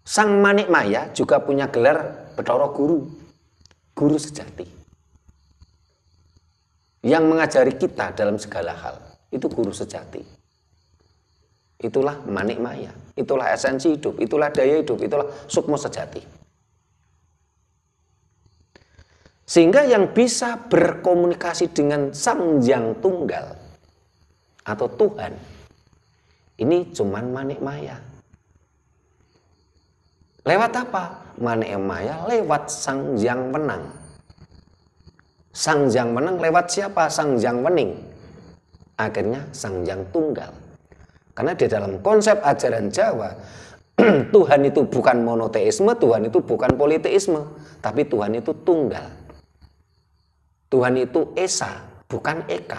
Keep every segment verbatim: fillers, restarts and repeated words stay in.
Sang Manik Maya juga punya gelar Bathara Guru, guru sejati. Yang mengajari kita dalam segala hal, itu guru sejati. Itulah Manik Maya, itulah esensi hidup, itulah daya hidup, itulah sukma sejati. Sehingga yang bisa berkomunikasi dengan Sang Hyang Tunggal atau Tuhan, ini cuman Manik Maya. Lewat apa? Manik Maya lewat Sang Hyang Wenang. Sang Hyang Wenang lewat siapa? Sang Hyang Wening. Akhirnya Sang Hyang Tunggal. Karena di dalam konsep ajaran Jawa, Tuhan itu bukan monoteisme, Tuhan itu bukan politeisme, tapi Tuhan itu tunggal. Tuhan itu Esa, bukan Eka.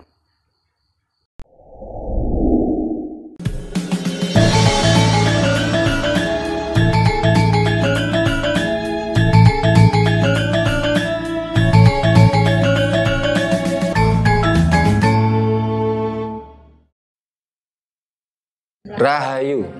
Rahayu.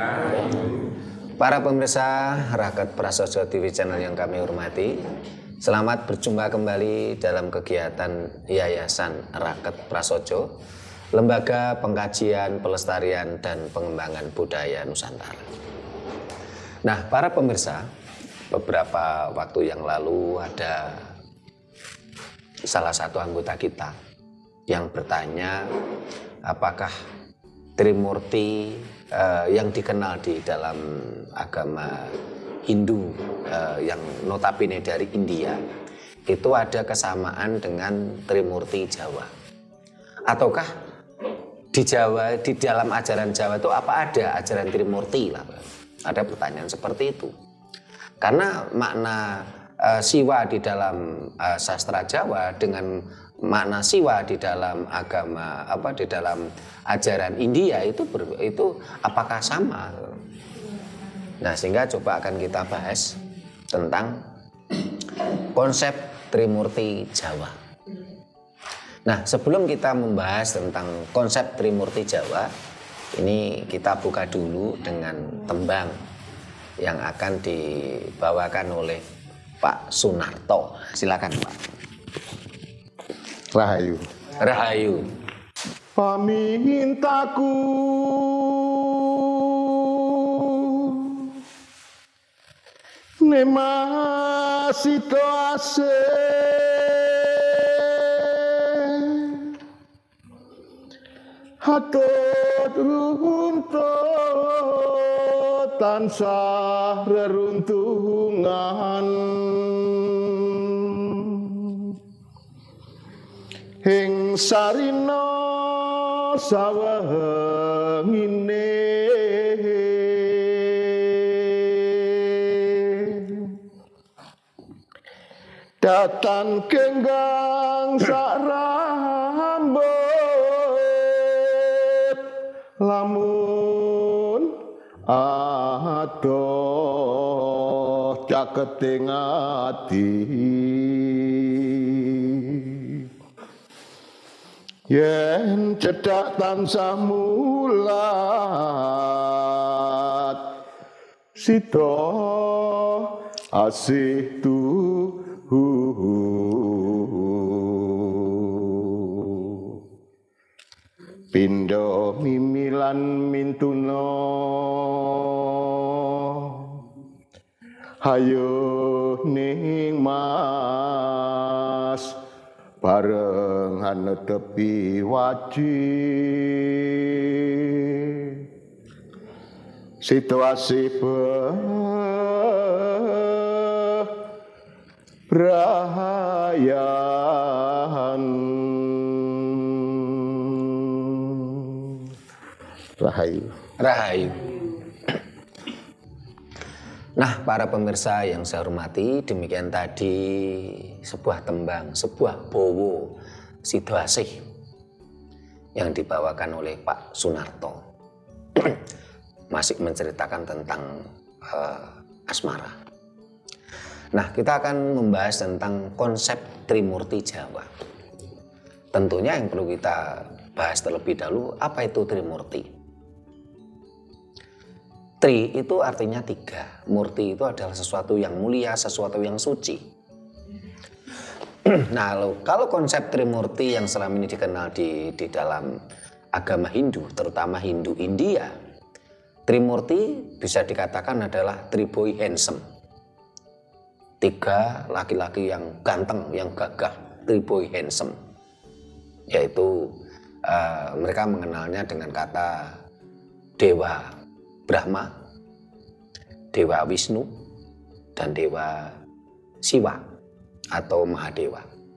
Para pemirsa Raket Prasojo T V channel yang kami hormati, selamat berjumpa kembali dalam kegiatan Yayasan Raket Prasojo, Lembaga Pengkajian, Pelestarian, dan Pengembangan Budaya Nusantara. Nah, para pemirsa, beberapa waktu yang lalu ada salah satu anggota kita yang bertanya, apakah Trimurti eh, yang dikenal di dalam agama Hindu eh, yang notabene dari India itu ada kesamaan dengan Trimurti Jawa, ataukah di Jawa, di dalam ajaran Jawa itu apa ada ajaran Trimurti lah? Ada pertanyaan seperti itu karena makna eh, siwa di dalam eh, sastra Jawa dengan makna siwa di dalam agama apa di dalam ajaran India itu ber, itu apakah sama? Nah, sehingga coba akan kita bahas tentang konsep Trimurti Jawa. Nah, sebelum kita membahas tentang konsep Trimurti Jawa, ini kita buka dulu dengan tembang yang akan dibawakan oleh Pak Sunarto. Silakan, Pak. Rahayu. Rahayu. Pamintaku nemasito ase hatur runtut tansah reruntungan Hing sarina sawengine datan kenggang sak rambut lamun adoh caketing ati yen cedak tansah mulat sida asih tuhu pindha mimilan mintuna hayo ning mas bareng hanetepi waji situasi bebrahayan Rahayu. Rahayu. Nah, para pemirsa yang saya hormati, demikian tadi sebuah tembang, sebuah bowo Sidoasih yang dibawakan oleh Pak Sunarto. Masih menceritakan tentang uh, asmara. Nah, kita akan membahas tentang konsep Trimurti Jawa. Tentunya yang perlu kita bahas terlebih dahulu, apa itu Trimurti? Tri itu artinya tiga, murti itu adalah sesuatu yang mulia, sesuatu yang suci. Nah, kalau konsep Trimurti yang selama ini dikenal di, di dalam agama Hindu, terutama Hindu India, Trimurti bisa dikatakan adalah three boy handsome. Tiga laki-laki yang ganteng, yang gagah, three boy handsome. Yaitu uh, mereka mengenalnya dengan kata Dewa Brahma, Dewa Wisnu, dan Dewa Siwa atau Mahadewa.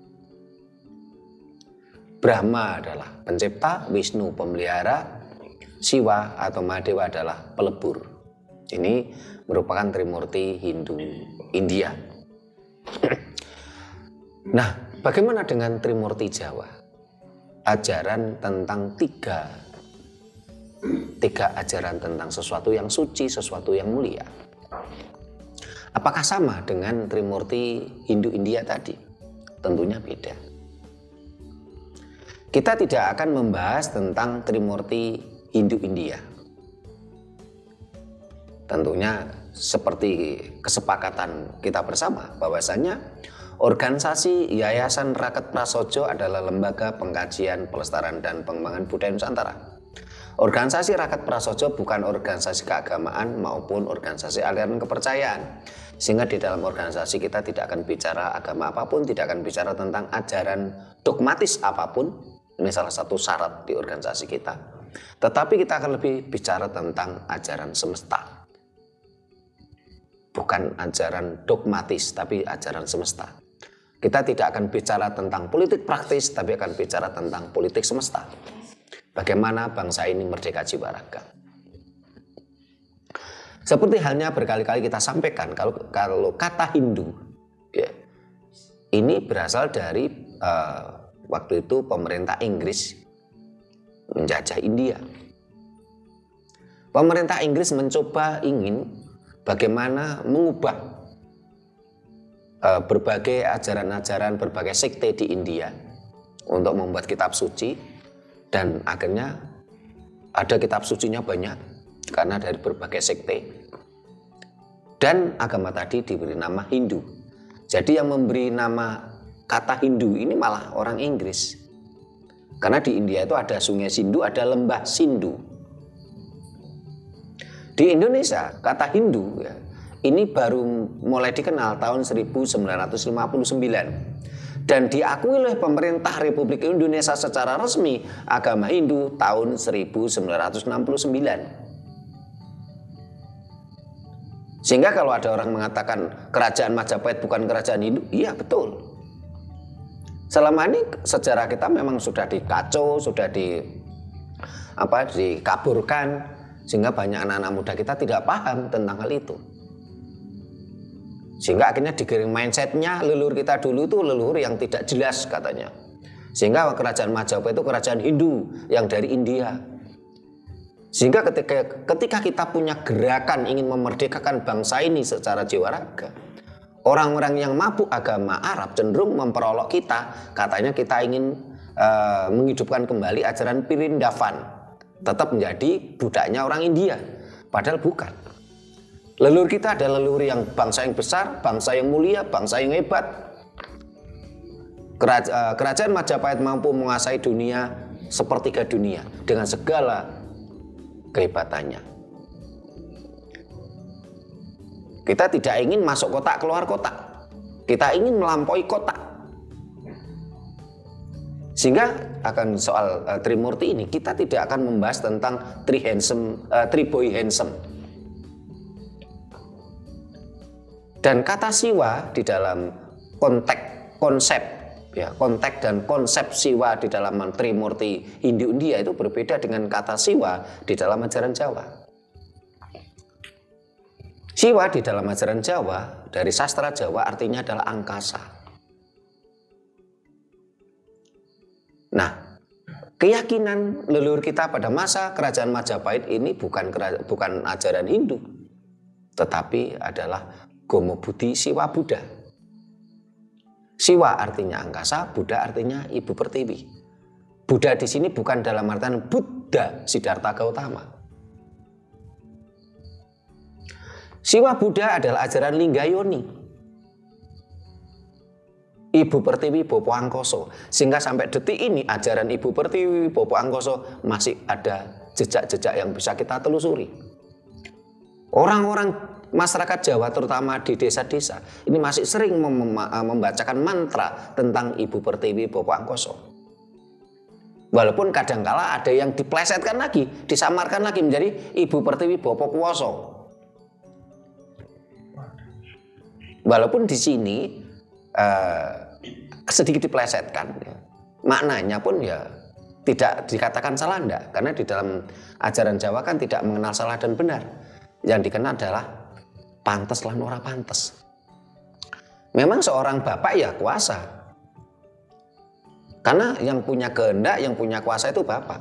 Brahma adalah pencipta, Wisnu pemelihara, Siwa atau Mahadewa adalah pelebur. Ini merupakan Trimurti Hindu India. Nah, bagaimana dengan Trimurti Jawa? Ajaran tentang tiga Tiga ajaran tentang sesuatu yang suci, sesuatu yang mulia. Apakah sama dengan Trimurti Hindu India tadi? Tentunya beda. Kita tidak akan membahas tentang Trimurti Hindu India. Tentunya seperti kesepakatan kita bersama bahwasanya organisasi Yayasan Raket Prasojo adalah lembaga pengkajian, pelestarian dan pengembangan budaya Nusantara. Organisasi Raket Prasojo bukan organisasi keagamaan maupun organisasi aliran kepercayaan. Sehingga di dalam organisasi kita tidak akan bicara agama apapun, tidak akan bicara tentang ajaran dogmatis apapun. Ini salah satu syarat di organisasi kita. Tetapi kita akan lebih bicara tentang ajaran semesta. Bukan ajaran dogmatis, tapi ajaran semesta. Kita tidak akan bicara tentang politik praktis, tapi akan bicara tentang politik semesta. Bagaimana bangsa ini merdeka jiwa raga. Seperti halnya berkali-kali kita sampaikan, kalau kalau kata Hindu, ya, ini berasal dari uh, waktu itu pemerintah Inggris menjajah India. Pemerintah Inggris mencoba ingin bagaimana mengubah uh, berbagai ajaran-ajaran, berbagai sekte di India untuk membuat kitab suci. Dan akhirnya ada kitab sucinya banyak karena dari berbagai sekte. Dan agama tadi diberi nama Hindu. Jadi yang memberi nama kata Hindu ini malah orang Inggris. Karena di India itu ada sungai Sindu, ada lembah Sindu. Di Indonesia kata Hindu ya, ini baru mulai dikenal tahun seribu sembilan ratus lima puluh sembilan. Dan diakui oleh pemerintah Republik Indonesia secara resmi agama Hindu tahun seribu sembilan ratus enam puluh sembilan. Sehingga kalau ada orang mengatakan kerajaan Majapahit bukan kerajaan Hindu, iya betul. Selama ini sejarah kita memang sudah dikacau, sudah di apa dikaburkan, sehingga banyak anak-anak muda kita tidak paham tentang hal itu. Sehingga akhirnya digiring mindsetnya leluhur kita dulu itu leluhur yang tidak jelas katanya. Sehingga kerajaan Majapahit itu kerajaan Hindu yang dari India. Sehingga ketika, ketika kita punya gerakan ingin memerdekakan bangsa ini secara jiwa raga, orang-orang yang mabuk agama Arab cenderung memperolok kita. Katanya kita ingin uh, menghidupkan kembali ajaran Pirindafan. Tetap menjadi budaknya orang India. Padahal bukan. Leluhur kita adalah leluhur yang bangsa yang besar, bangsa yang mulia, bangsa yang hebat. Kerajaan Majapahit mampu menguasai dunia sepertiga dunia dengan segala kehebatannya. Kita tidak ingin masuk kotak keluar kotak. Kita ingin melampaui kotak. Sehingga akan soal uh, Trimurti ini kita tidak akan membahas tentang three handsome, uh, three boy handsome. Dan kata Siwa di dalam konteks konsep ya konteks dan konsep Siwa di dalam Trimurti Hindu India itu berbeda dengan kata Siwa di dalam ajaran Jawa. Siwa di dalam ajaran Jawa dari sastra Jawa artinya adalah angkasa. Nah, keyakinan leluhur kita pada masa kerajaan Majapahit ini bukan bukan ajaran Hindu, tetapi adalah Gomo Buddhi Siwa Buddha. Siwa artinya angkasa, Buddha artinya ibu pertiwi. Buddha di sini bukan dalam artian Buddha Siddhartha Gautama. Siwa Buddha adalah ajaran Linggayoni, Ibu Pertiwi Bopo Angkoso. Sehingga sampai detik ini ajaran Ibu Pertiwi Bopo Angkoso masih ada jejak-jejak yang bisa kita telusuri. Orang-orang masyarakat Jawa terutama di desa-desa ini masih sering mem membacakan mantra tentang Ibu Pertiwi Bopo Angkoso. Walaupun kadangkala ada yang diplesetkan lagi, disamarkan lagi menjadi Ibu Pertiwi Bopo Kuwoso. Walaupun di sini uh, sedikit diplesetkan, ya. Maknanya pun ya tidak dikatakan salah enggak, karena di dalam ajaran Jawa kan tidak mengenal salah dan benar. Yang dikenal adalah pantes lan ora pantes. Memang seorang bapak ya kuasa, karena yang punya kehendak, yang punya kuasa itu bapak.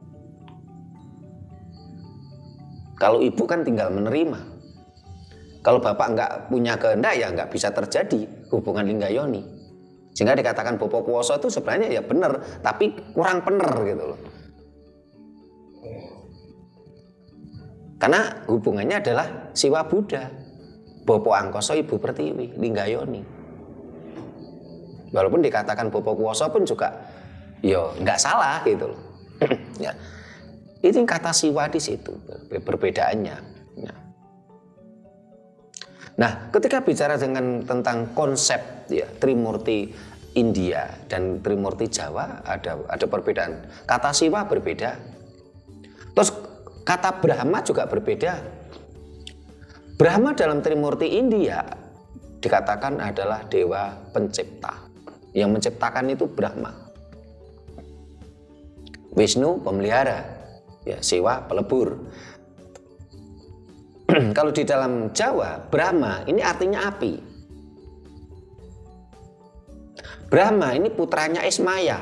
Kalau ibu kan tinggal menerima. Kalau bapak nggak punya kehendak ya nggak bisa terjadi hubungan Linggayoni. Sehingga dikatakan Bopo Kuwoso itu sebenarnya ya benar, tapi kurang benar gitu loh. Karena hubungannya adalah Siwa Buddha, Bopo Angkoso Ibu Pertiwi, Linggayoni. Walaupun dikatakan Bopo Kuwoso pun juga yo nggak salah gitu loh. Ya. Ini kata Siwa di situ perbedaannya. Ya. Nah, ketika bicara dengan tentang konsep ya Trimurti India dan Trimurti Jawa ada ada perbedaan. Kata Siwa berbeda. Terus kata Brahma juga berbeda. Brahma dalam Trimurti India dikatakan adalah dewa pencipta. Yang menciptakan itu Brahma. Wisnu pemelihara, ya Siwa pelebur. Kalau di dalam Jawa, Brahma ini artinya api. Brahma ini putranya Ismaya.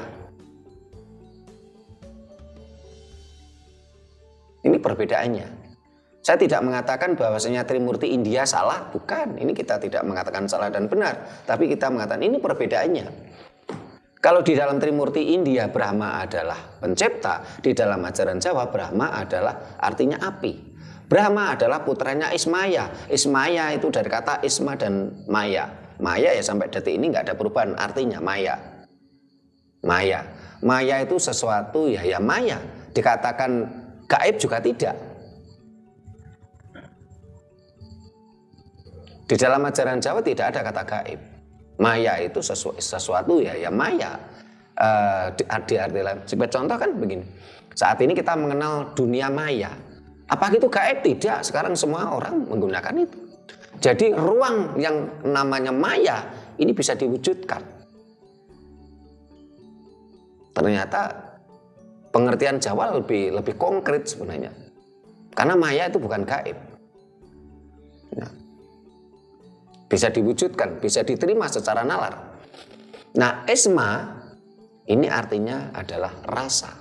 Ini perbedaannya. Saya tidak mengatakan bahwasanya Trimurti India salah, bukan. Ini kita tidak mengatakan salah dan benar, tapi kita mengatakan ini perbedaannya. Kalau di dalam Trimurti India Brahma adalah pencipta, di dalam ajaran Jawa Brahma adalah artinya api. Brahma adalah putranya Ismaya. Ismaya itu dari kata Isma dan Maya. Maya ya sampai detik ini nggak ada perubahan, artinya Maya. Maya. Maya itu sesuatu ya ya Maya. Dikatakan gaib juga tidak. Di dalam ajaran Jawa tidak ada kata gaib. Maya itu sesu, sesuatu ya ya Maya. Uh, di, di arti lain. Sebagai contoh kan begini. Saat ini kita mengenal dunia maya. Apa itu gaib? Tidak. Sekarang semua orang menggunakan itu. Jadi ruang yang namanya maya ini bisa diwujudkan. Ternyata pengertian Jawa lebih lebih konkret sebenarnya. Karena maya itu bukan gaib. Nah, bisa diwujudkan, bisa diterima secara nalar. Nah, isma ini artinya adalah rasa.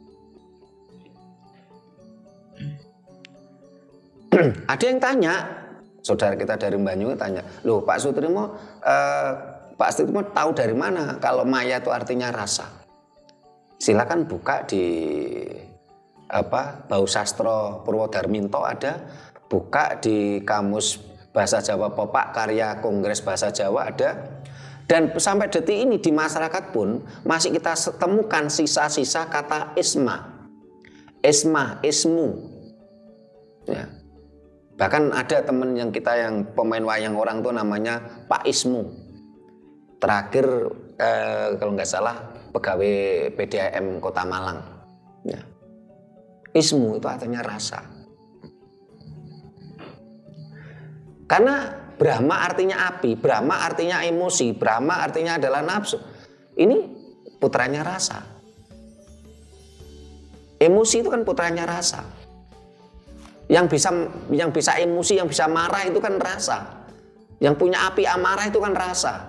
Ada yang tanya, saudara kita dari Banyuwangi tanya, loh Pak Sutrimo, eh, Pak Sutrimo tahu dari mana kalau maya itu artinya rasa? Silakan buka di apa Bausastra Purwodarminto ada, buka di Kamus Bahasa Jawa Pepak karya Kongres Bahasa Jawa ada, dan sampai detik ini di masyarakat pun masih kita temukan sisa-sisa kata isma, isma, ismu, ya. Bahkan ada teman yang kita yang pemain wayang orang tuh namanya Pak Ismu. Terakhir eh, kalau nggak salah pegawai P D A M Kota Malang. Ya. Ismu itu artinya rasa. Karena Brahma artinya api, Brahma artinya emosi, Brahma artinya adalah nafsu. Ini putranya rasa. Emosi itu kan putranya rasa. Yang bisa yang bisa emosi, yang bisa marah itu kan rasa. Yang punya api amarah itu kan rasa.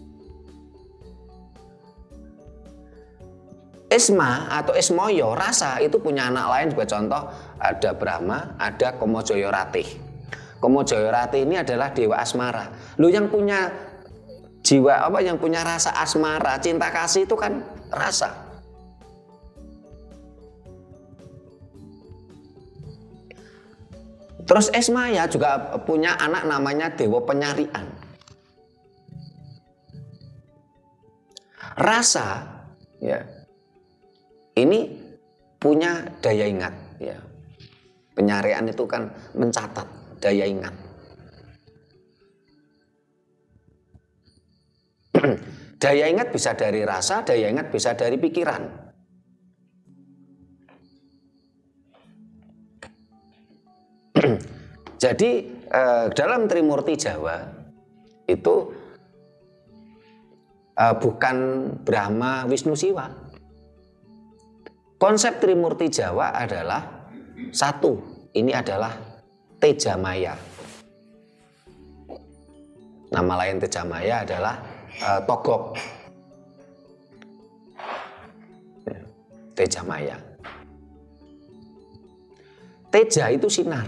Isma atau Ismoyo, rasa itu punya anak lain. Sebagai contoh ada Brahma, ada Komojoyo Ratih. Komojoyo Ratih ini adalah dewa asmara. Lu yang punya jiwa apa, yang punya rasa asmara, cinta kasih itu kan rasa. Terus Esmaya juga punya anak namanya Dewa Penyarian. Rasa, ya, ini punya daya ingat, ya. Penyarian itu kan mencatat, daya ingat. Daya ingat bisa dari rasa, daya ingat bisa dari pikiran. Jadi eh, dalam Trimurti Jawa itu eh, bukan Brahma, Wisnu, Siwa. Konsep Trimurti Jawa adalah satu, ini adalah Tejamaya. Nama lain Tejamaya adalah eh, Togok. Tejamaya. Teja itu sinar.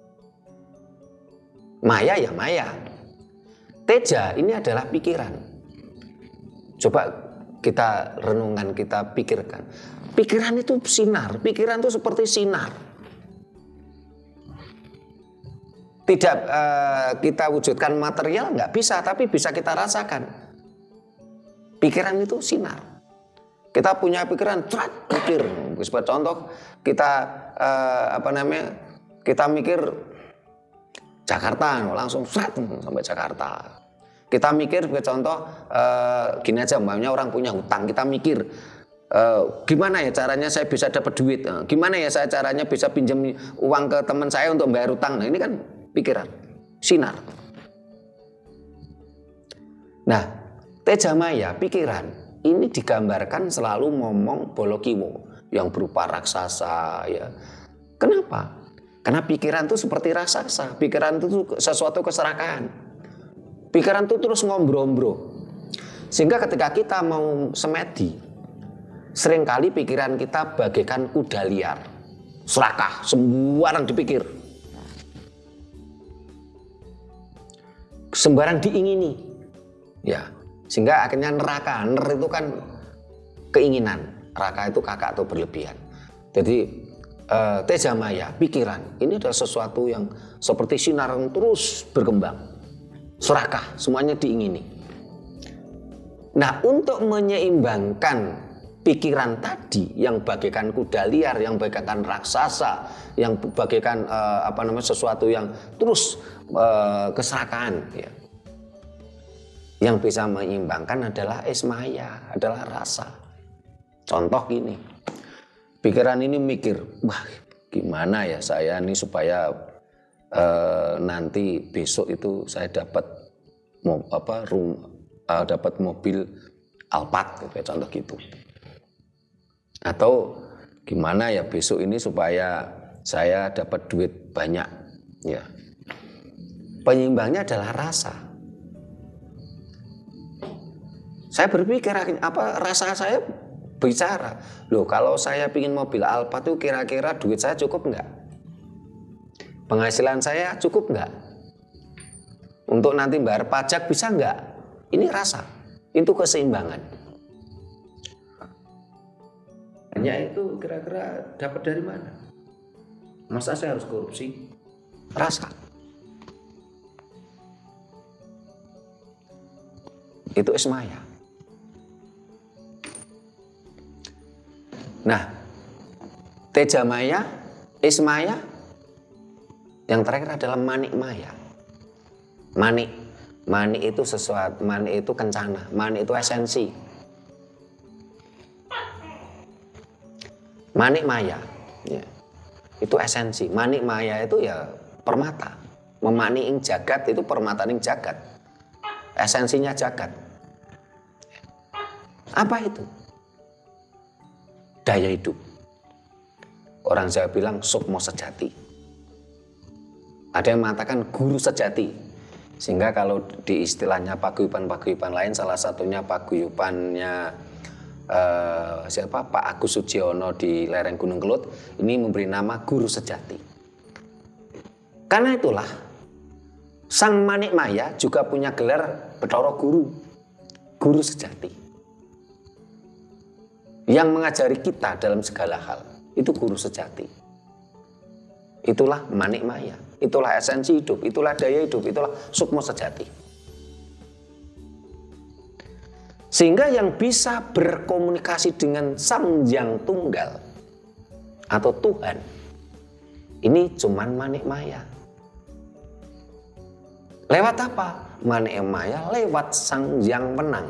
Maya ya maya. Teja ini adalah pikiran. Coba kita renungan, kita pikirkan. Pikiran itu sinar, pikiran itu seperti sinar. Tidak uh, kita wujudkan material nggak bisa, tapi bisa kita rasakan. Pikiran itu sinar. Kita punya pikiran, trat, mikir. Sebagai contoh, kita uh, apa namanya? Kita mikir Jakarta, langsung seret sampai Jakarta. Kita mikir, sebagai contoh, uh, gini aja, umpamanya orang punya hutang, kita mikir, uh, gimana ya caranya saya bisa dapat duit, uh, gimana ya saya caranya bisa pinjam uang ke teman saya untuk bayar hutang. Nah, ini kan pikiran, sinar. Nah, Tejamaya, pikiran, ini digambarkan selalu ngomong Bolokiwo yang berupa raksasa, ya. Kenapa? Karena pikiran itu seperti raksasa, pikiran itu sesuatu keserakahan. Pikiran itu terus ngombro-ombro. Sehingga ketika kita mau semedi, seringkali pikiran kita bagaikan kuda liar. Serakah, sembarang dipikir. Sembarang diingini. Ya, sehingga akhirnya neraka. Ner itu kan keinginan. Raka itu kakak atau berlebihan. Jadi Uh, Tejamaya, pikiran, ini adalah sesuatu yang seperti sinar yang terus berkembang, serakah, semuanya diingini. Nah, untuk menyeimbangkan pikiran tadi yang bagaikan kuda liar, yang bagaikan raksasa, yang bagaikan uh, apa namanya sesuatu yang terus uh, keserakahan, ya. Yang bisa menyeimbangkan adalah Esmaya, adalah rasa. Contoh gini. Pikiran ini mikir, wah gimana ya saya ini supaya uh, nanti besok itu saya dapat mau apa rum, uh, dapat mobil Alphard, kayak contoh gitu. Atau gimana ya besok ini supaya saya dapat duit banyak, ya. Penyeimbangnya adalah rasa. Saya berpikir apa rasa saya bicara, loh kalau saya pingin mobil Alphard itu kira-kira duit saya cukup nggak? Penghasilan saya cukup nggak? Untuk nanti bayar pajak bisa nggak? Ini rasa, itu keseimbangan. Hanya itu kira-kira dapat dari mana? Masa saya harus korupsi? Rasa. Itu Esmaya. Nah, Tejamaya, Esmaya, yang terakhir adalah Manik Maya. Manik, manik itu sesuatu, manik itu kencana, manik itu esensi. Manik Maya, ya, itu esensi. Manik Maya itu ya permata. Memani ing jagat itu permata ing jagat. Esensinya jagat. Apa itu? Daya hidup. Orang Jawa bilang sukmo sejati. Ada yang mengatakan guru sejati. Sehingga kalau di istilahnya paguyuban-paguyuban lain, salah satunya paguyubannya eh, siapa Pak Agus Sujiono di lereng Gunung Kelut, ini memberi nama guru sejati. Karena itulah Sang Manik Maya juga punya gelar Bathara Guru, guru sejati. Yang mengajari kita dalam segala hal, itu guru sejati. Itulah Manik Maya, itulah esensi hidup, itulah daya hidup, itulah sukma sejati. Sehingga yang bisa berkomunikasi dengan Sang Hyang Tunggal atau Tuhan ini cuman Manik Maya. Lewat apa? Manik Maya lewat Sang Hyang Wenang.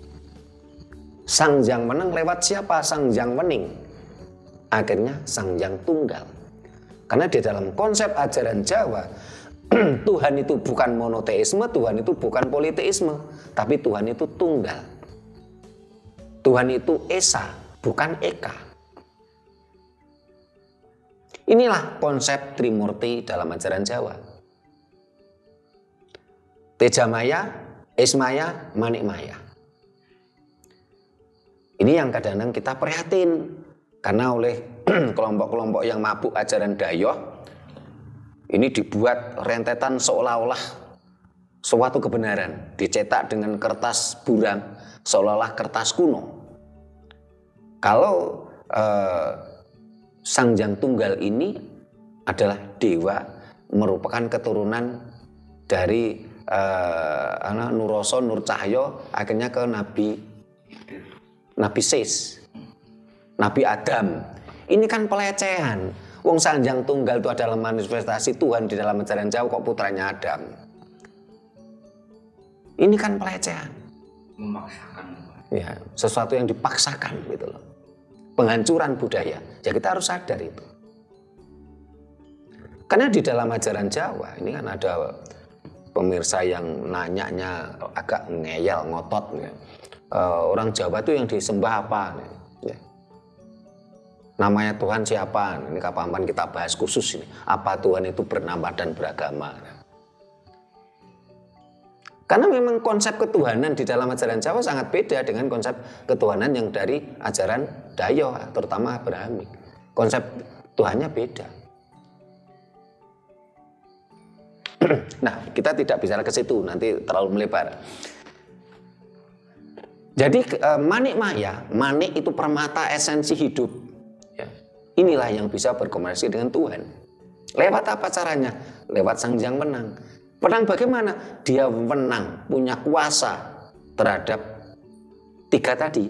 Sang Hyang Wenang lewat siapa? Sang Hyang Wening. Akhirnya Sang Hyang Tunggal. Karena di dalam konsep ajaran Jawa, Tuhan itu bukan monoteisme, Tuhan itu bukan politeisme, tapi Tuhan itu tunggal. Tuhan itu Esa, bukan Eka. Inilah konsep Trimurti dalam ajaran Jawa. Tejamaya, Esmaya, Manikmaya. Ini yang kadang-kadang kita prihatin. Karena oleh kelompok-kelompok yang mabuk ajaran Dayoh, ini dibuat rentetan seolah-olah suatu kebenaran. Dicetak dengan kertas buram, seolah-olah kertas kuno. Kalau eh, Sang Hyang Tunggal ini adalah dewa, merupakan keturunan dari eh, Nuroso, Nur Cahyo, akhirnya ke Nabi Nabi Sis, Nabi Adam. Ini kan pelecehan. Wong Sang Hyang Tunggal itu adalah manifestasi Tuhan di dalam ajaran Jawa, kok putranya Adam. Ini kan pelecehan. Memaksakan. Ya, sesuatu yang dipaksakan gitu loh. Penghancuran budaya. Ya kita harus sadar itu. Karena di dalam ajaran Jawa ini kan ada pemirsa yang nanyanya agak ngeyel, ngotot. Ya. Uh, orang Jawa itu yang disembah apa? Ya. Namanya Tuhan siapa? Ini kapan-kapan kita bahas khusus ini. Apa Tuhan itu bernama dan beragama? Karena memang konsep ketuhanan di dalam ajaran Jawa sangat beda dengan konsep ketuhanan yang dari ajaran Dayoh, terutama Abrahamik. Konsep Tuhannya beda. Nah, kita tidak bicara ke situ, nanti terlalu melebar. Jadi Manik Maya, Manik itu permata esensi hidup. Ya. Inilah yang bisa berkomunikasi dengan Tuhan. Lewat apa caranya? Lewat Sang Hyang Wenang. Wenang bagaimana? Dia wenang, punya kuasa terhadap tiga tadi.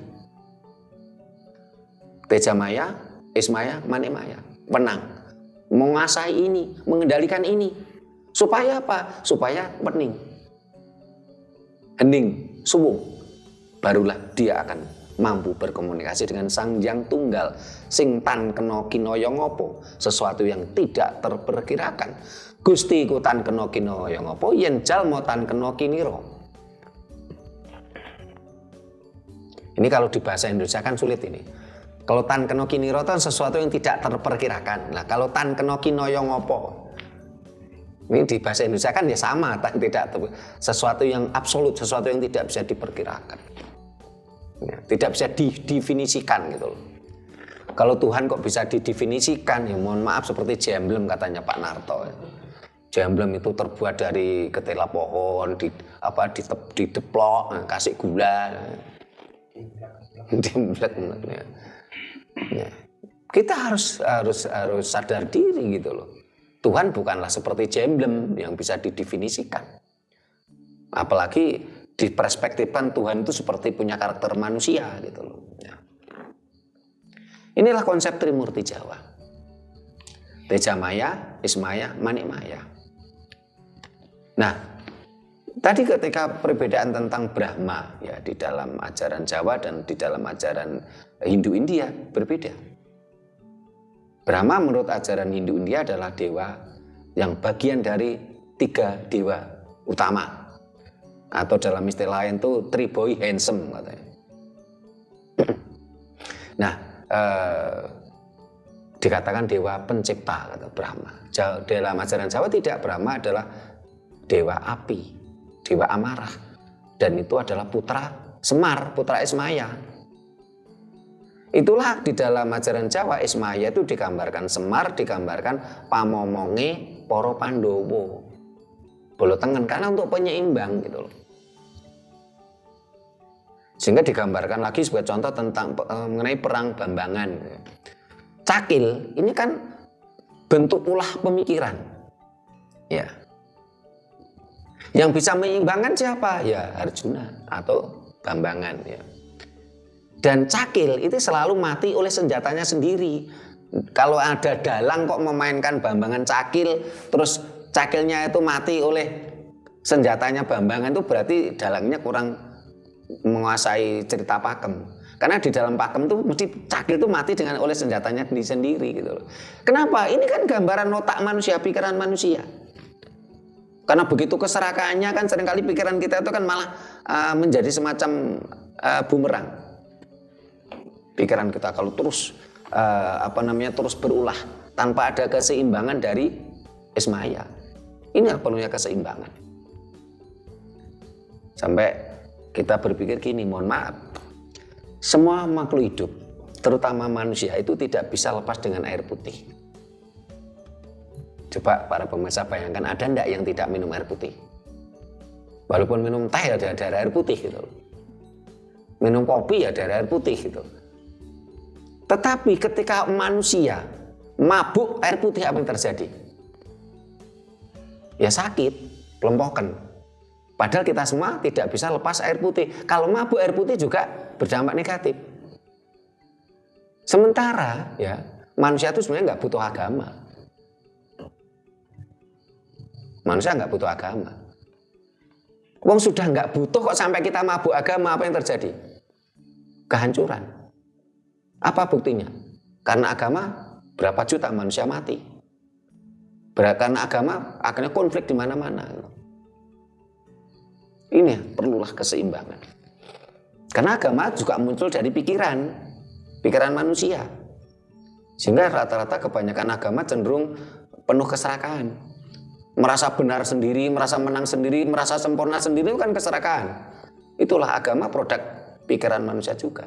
Tejamaya, Esmaya, Manikmaya. Wenang. Menguasai ini, mengendalikan ini. Supaya apa? Supaya wening. Hening, suwung. Barulah dia akan mampu berkomunikasi dengan Sang Hyang Tunggal. Sing tan kena kinaya ngopo? Sesuatu yang tidak terperkirakan. Gusti ku tan kena kinaya ngopo? Yen jalma tan kena kinira. Ini kalau di bahasa Indonesia kan sulit ini. Kalau tan kena kinira itu sesuatu yang tidak terperkirakan. Nah, kalau tan kena kinaya ngopo? Ini di bahasa Indonesia kan ya sama, tidak sesuatu yang absolut, sesuatu yang tidak bisa diperkirakan. Ya, tidak bisa didefinisikan gitu loh. Kalau Tuhan kok bisa didefinisikan, ya mohon maaf seperti jemblem katanya Pak Narto. Ya. Jemblem itu terbuat dari ketela pohon, di apa ditep, dideplok, nah, kasih gula. Dimblek ya. Ya. Kita harus harus harus sadar diri gitu loh. Tuhan bukanlah seperti jemblem yang bisa didefinisikan. Apalagi diperspektifkan Tuhan itu seperti punya karakter manusia gitu loh. Ya. Inilah konsep Trimurti Jawa. Tejamaya, Esmaya, Manikmaya. Nah, tadi ketika perbedaan tentang Brahma ya di dalam ajaran Jawa dan di dalam ajaran Hindu India berbeda. Brahma menurut ajaran Hindu India adalah dewa yang bagian dari tiga dewa utama. Atau dalam istilah lain itu Triboy Handsome katanya. Nah, eh, dikatakan dewa pencipta kata Brahma. Dalam ajaran Jawa tidak, Brahma adalah dewa api, dewa amarah. Dan itu adalah putra Semar, putra Esmaya. Itulah di dalam ajaran Jawa Esmaya itu digambarkan Semar, digambarkan pamomonge para Pandhawa. Bolo tengen karena untuk penyeimbang gitu loh. Sehingga digambarkan lagi sebagai contoh tentang mengenai perang Bambangan. Cakil ini kan bentuk ulah pemikiran. Ya. Yang bisa menyeimbangkan siapa? Ya Arjuna atau Bambangan ya. Dan Cakil itu selalu mati oleh senjatanya sendiri. Kalau ada dalang kok memainkan Bambangan Cakil, terus Cakilnya itu mati oleh senjatanya Bambangan, itu berarti dalangnya kurang menguasai cerita pakem. Karena di dalam pakem tuh mesti Cakil tuh mati dengan oleh senjatanya sendiri gitu loh. Kenapa? Ini kan gambaran otak manusia, pikiran manusia. Karena begitu keserakahannya kan seringkali pikiran kita itu kan malah uh, menjadi semacam uh, bumerang. Pikiran kita kalau terus uh, apa namanya terus berulah tanpa ada keseimbangan dari Ismaya. Ini perlunya keseimbangan. Sampai kita berpikir gini, mohon maaf, semua makhluk hidup, terutama manusia itu tidak bisa lepas dengan air putih. Coba para pemirsa bayangkan, ada enggak yang tidak minum air putih? Walaupun minum teh ada, ada air putih gitu. Minum kopi ada air putih gitu. Tetapi ketika manusia mabuk air putih, apa yang terjadi? Ya sakit, pelempokan. Padahal kita semua tidak bisa lepas air putih. Kalau mabuk air putih juga berdampak negatif. Sementara ya manusia itu sebenarnya nggak butuh agama. Manusia nggak butuh agama. Wong sudah nggak butuh kok sampai kita mabuk agama, apa yang terjadi? Kehancuran. Apa buktinya? Karena agama berapa juta manusia mati. Karena agama akhirnya konflik di mana-mana. Ini perlulah keseimbangan. Karena agama juga muncul dari pikiran, pikiran manusia. Sehingga rata-rata kebanyakan agama cenderung penuh keserakahan. Merasa benar sendiri, merasa menang sendiri, merasa sempurna sendiri, itu kan keserakahan. Itulah agama, produk pikiran manusia juga.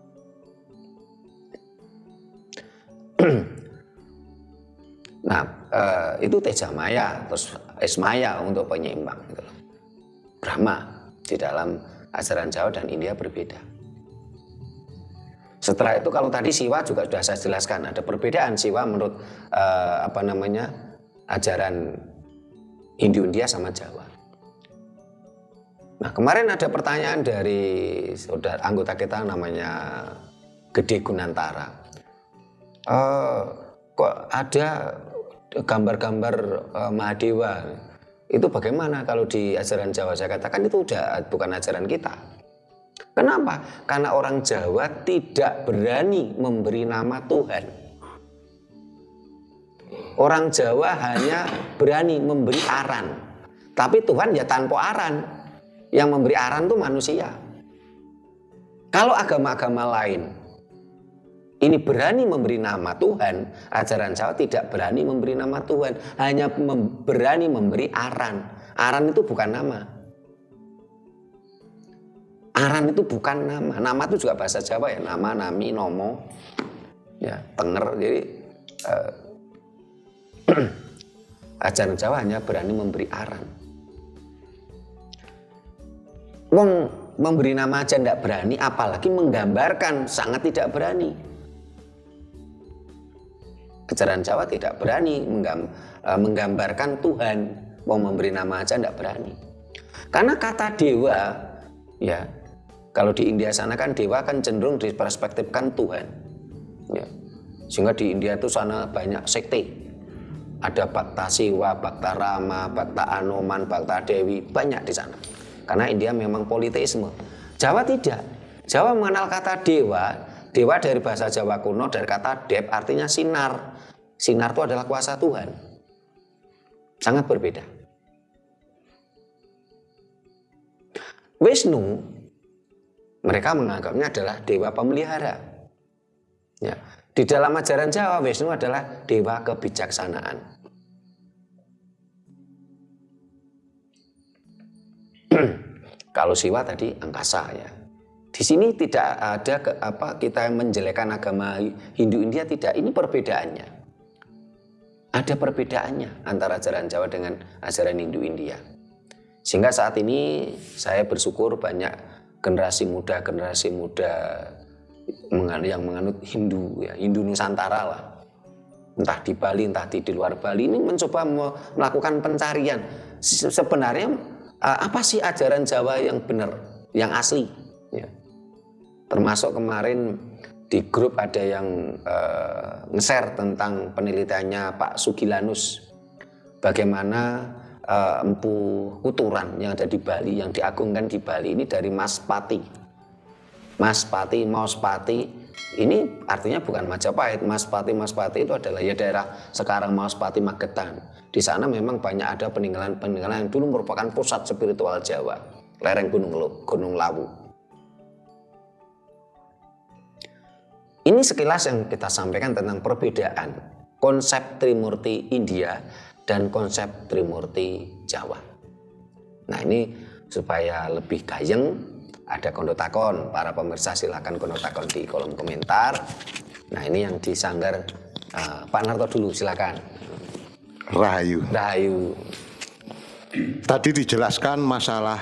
Nah, eh, itu Tejamaya, terus Ismaya untuk penyeimbang. Gitu. Brahma di dalam ajaran Jawa dan India berbeda. Setelah itu kalau tadi Siwa juga sudah saya jelaskan, ada perbedaan Siwa menurut eh, apa namanya ajaran Hindu-India sama Jawa. Nah, kemarin ada pertanyaan dari saudara anggota kita namanya Gede Gunantara. E, kok ada gambar-gambar e, Mahadewa? Itu bagaimana kalau di ajaran Jawa? Saya katakan itu udah bukan ajaran kita. Kenapa? Karena orang Jawa tidak berani memberi nama Tuhan. Orang Jawa hanya berani memberi aran. Tapi Tuhan ya tanpa aran. Yang memberi aran itu manusia. Kalau agama-agama lain ini berani memberi nama Tuhan, ajaran Jawa tidak berani memberi nama Tuhan. Hanya mem- berani memberi aran. Aran itu bukan nama. Aran itu bukan nama. Nama itu juga bahasa Jawa ya. Nama, nami, nomo, ya, tenger. Jadi eh, ajaran Jawa hanya berani memberi aran. Wong memberi nama aja tidak berani, apalagi menggambarkan sangat tidak berani. Ajaran Jawa tidak berani menggambarkan Tuhan, mau memberi nama aja tidak berani. Karena kata dewa, ya kalau di India sana kan dewa kan cenderung diperspektifkan Tuhan. Ya. Sehingga di India itu sana banyak sekte. Ada Bhakta Siwa, Bhakta Rama, Bhakta Anoman, Bhakta Dewi, banyak di sana. Karena India memang politeisme. Jawa tidak. Jawa mengenal kata dewa. Dewa dari bahasa Jawa kuno, dari kata dep, artinya sinar. Sinar itu adalah kuasa Tuhan. Sangat berbeda. Wisnu, mereka menganggapnya adalah dewa pemelihara. Ya. Di dalam ajaran Jawa, Wisnu adalah dewa kebijaksanaan. Kalau Siwa tadi angkasa ya. Di sini tidak ada ke, apa kita menjelekkan agama Hindu India, tidak. Ini perbedaannya. Ada perbedaannya antara ajaran Jawa dengan ajaran Hindu India. Sehingga saat ini saya bersyukur banyak generasi muda generasi muda yang menganut Hindu ya, Hindu Nusantara lah. entah di Bali, entah di, di luar Bali, ini mencoba melakukan pencarian. Sebenarnya apa sih ajaran Jawa yang benar, yang asli? Ya. Termasuk kemarin di grup ada yang uh, nge-share tentang penelitiannya Pak Sugilanus, bagaimana uh, empu kuturan yang ada di Bali, yang diagungkan di Bali ini dari Mas Pati. Mas Pati, Maus Pati, ini artinya bukan Majapahit. Mas Pati, Mas Pati itu adalah ya daerah sekarang Maus Pati, Magetan. Di sana memang banyak ada peninggalan-peninggalan yang dulu merupakan pusat spiritual Jawa, lereng Gunung Gunung Lawu. Ini sekilas yang kita sampaikan tentang perbedaan konsep Trimurti India dan konsep Trimurti Jawa. Nah, ini supaya lebih gayeng, ada kondotakon, para pemirsa silakan kondotakon di kolom komentar. Nah, ini yang disanggar uh, Pak Narto dulu, silakan. Rahayu. Rahayu. Tadi dijelaskan masalah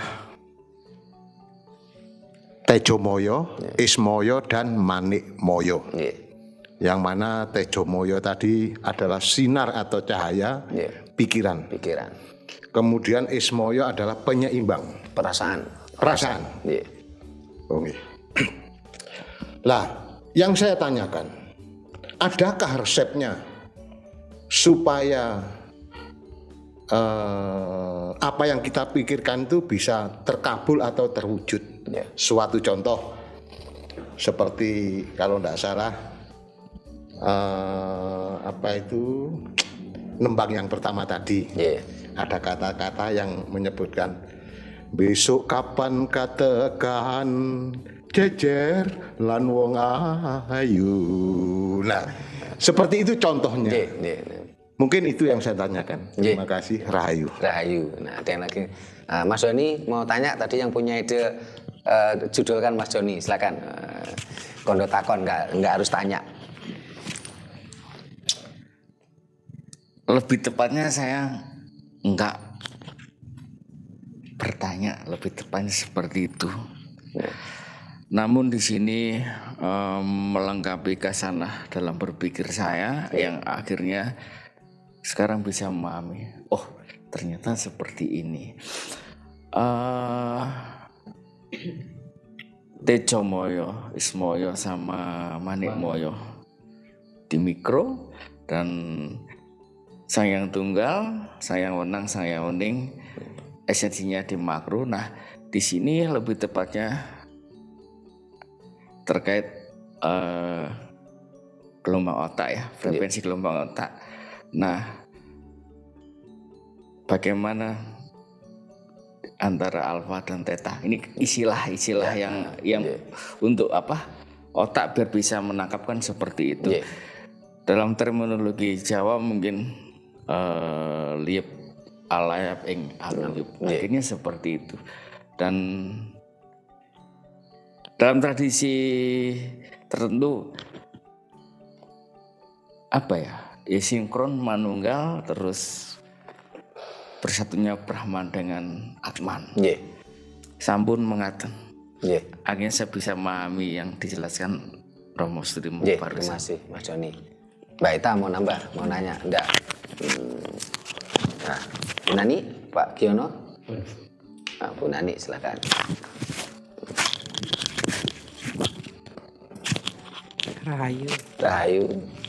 Tejomoyo, yeah. Ismoyo, dan Manikmoyo. Yeah. Yang mana Tejomoyo tadi adalah sinar atau cahaya, yeah. pikiran. Pikiran. Kemudian Ismoyo adalah penyeimbang. Perasaan. Perasaan. Yeah. Oke. Lah, yang saya tanyakan, adakah resepnya supaya eh, apa yang kita pikirkan itu bisa terkabul atau terwujud? Yeah. Suatu contoh seperti kalau tidak salah eh, apa itu nembang yang pertama tadi, yeah. ada kata-kata yang menyebutkan besok kapan katakan jejer lan wong ayu. Nah, seperti itu contohnya. Yeah, yeah, yeah. Mungkin itu yang saya tanyakan. Yeah. Terima kasih. Rahayu. Rahayu. Nah, ada yang lagi. Uh, Mas Joni mau tanya tadi yang punya ide uh, judulkan Mas Joni. Silakan. Uh, kondo takon nggak nggak harus tanya. Lebih tepatnya saya enggak bertanya, lebih tepatnya seperti itu. Ya. Namun di sini um, melengkapi kasanah dalam berpikir saya, ya. Yang akhirnya sekarang bisa memahami. Oh, ternyata seperti ini. Uh, Tejomoyo, Ismoyo sama Manikmoyo di mikro, dan Sang Yang Tunggal, Sang Yang Wenang, Sang Yang Wening esensinya di makro. Nah, di sini lebih tepatnya terkait uh, gelombang otak ya, frekuensi gelombang otak. Nah, bagaimana antara alfa dan theta? Ini istilah-istilah yang yang yeah. untuk apa? Otak biar bisa menangkapkan seperti itu. Yeah. Dalam terminologi Jawa mungkin uh, liep alayap ing aluyup, akhirnya seperti itu. Dan dalam tradisi tertentu apa ya, ya sinkron manunggal, terus bersatunya Brahman dengan Atman. Yeah. Sampun mengaten. Yeah. Akhirnya saya bisa memahami yang dijelaskan Romo Sri Mulyani. Yeah, terima kasih Mas Joni. Mbak Ita mau nambah, mau nanya? Enggak. Hmm. Nah, Bu Nani, Pak Giono. Nah, Bu Nani silakan. Rahayu. Rahayu.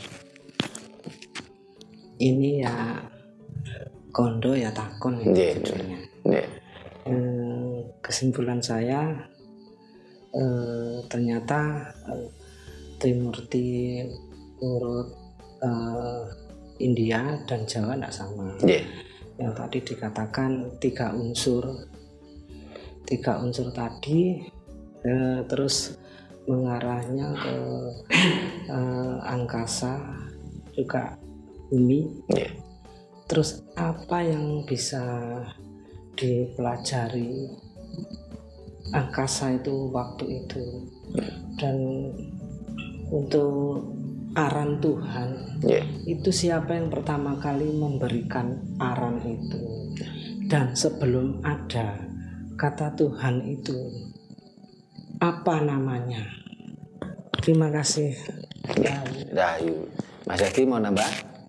Ini ya kondo ya takon ya judulnya. Yeah. Eh, kesimpulan saya eh, ternyata eh, Trimurti urut eh, India dan Jawa tidak sama. Yeah. Yang tadi dikatakan tiga unsur, tiga unsur tadi eh, terus mengarahnya ke eh, angkasa juga bumi. Yeah. Terus apa yang bisa dipelajari angkasa itu waktu itu, dan untuk aran Tuhan, yeah. itu siapa yang pertama kali memberikan aran itu, dan sebelum ada kata Tuhan itu apa namanya? Terima kasih. Rahayu. Mas Yadi mau nambah?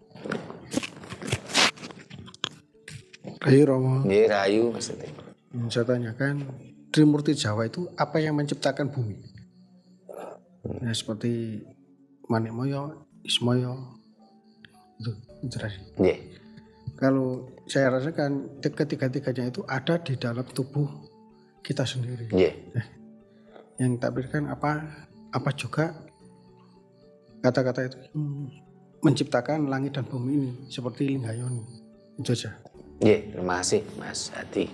Rayu Romo. Nggih, rahayu maksudnya. Yang saya tanyakan, Trimurti Jawa itu apa yang menciptakan bumi? Hmm. Ya, seperti Manikmaya, Ismaya, itu jelas. Yeah. Kalau saya rasakan ketiga-tiganya itu ada di dalam tubuh kita sendiri. Yeah. Nah, yang tak berikan apa apa juga kata-kata itu hmm, menciptakan langit dan bumi ini seperti Linggayoni. Itu saja. Iya, terima kasih Mas Hadi.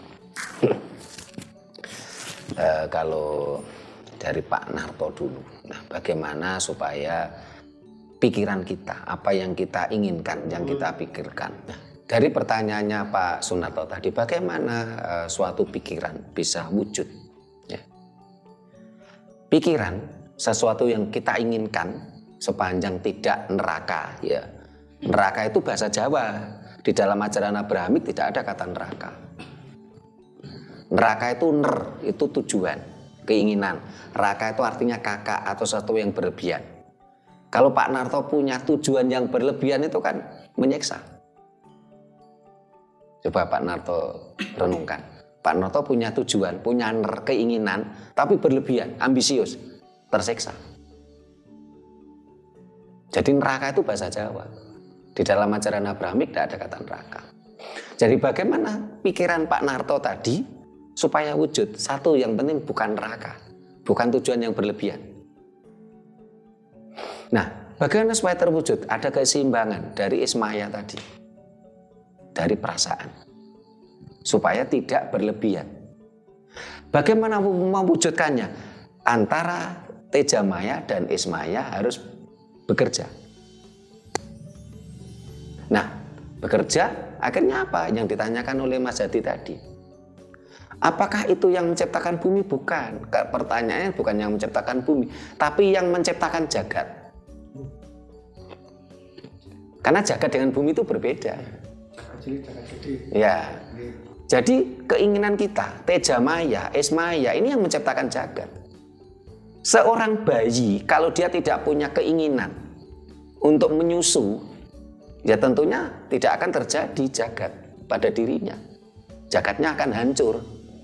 uh, kalau dari Pak Narto dulu, nah bagaimana supaya pikiran kita, apa yang kita inginkan, yang kita pikirkan. Nah, dari pertanyaannya Pak Sunarto tadi, bagaimana uh, suatu pikiran bisa wujud? Ya. Pikiran, sesuatu yang kita inginkan sepanjang tidak neraka. Ya. Neraka itu bahasa Jawa. Di dalam ajaran Abrahamik tidak ada kata neraka. Neraka itu ner, itu tujuan, keinginan. Raka itu artinya kakak atau sesuatu yang berlebihan. Kalau Pak Narto punya tujuan yang berlebihan itu kan menyiksa. Coba Pak Narto renungkan. Pak Narto punya tujuan, punya ner, keinginan, tapi berlebihan, ambisius, tersiksa. Jadi neraka itu bahasa Jawa. Di dalam ajaran Abrahamik tidak ada kata neraka. Jadi bagaimana pikiran Pak Narto tadi supaya wujud? Satu yang penting bukan neraka, bukan tujuan yang berlebihan. Nah, bagaimana supaya terwujud? Ada keseimbangan dari Ismaya tadi, dari perasaan, supaya tidak berlebihan. Bagaimana mewujudkannya? Antara Tejamaya dan Ismaya harus bekerja. Nah, bekerja akhirnya apa? Yang ditanyakan oleh Mas Hadi tadi. Apakah itu yang menciptakan bumi? Bukan. Pertanyaannya bukan yang menciptakan bumi, tapi yang menciptakan jagat. Karena jagat dengan bumi itu berbeda. Ya. Jadi keinginan kita, Tejamaya, Ismaya, ini yang menciptakan jagat. Seorang bayi kalau dia tidak punya keinginan untuk menyusu, ya tentunya tidak akan terjadi jagat pada dirinya. Jagatnya akan hancur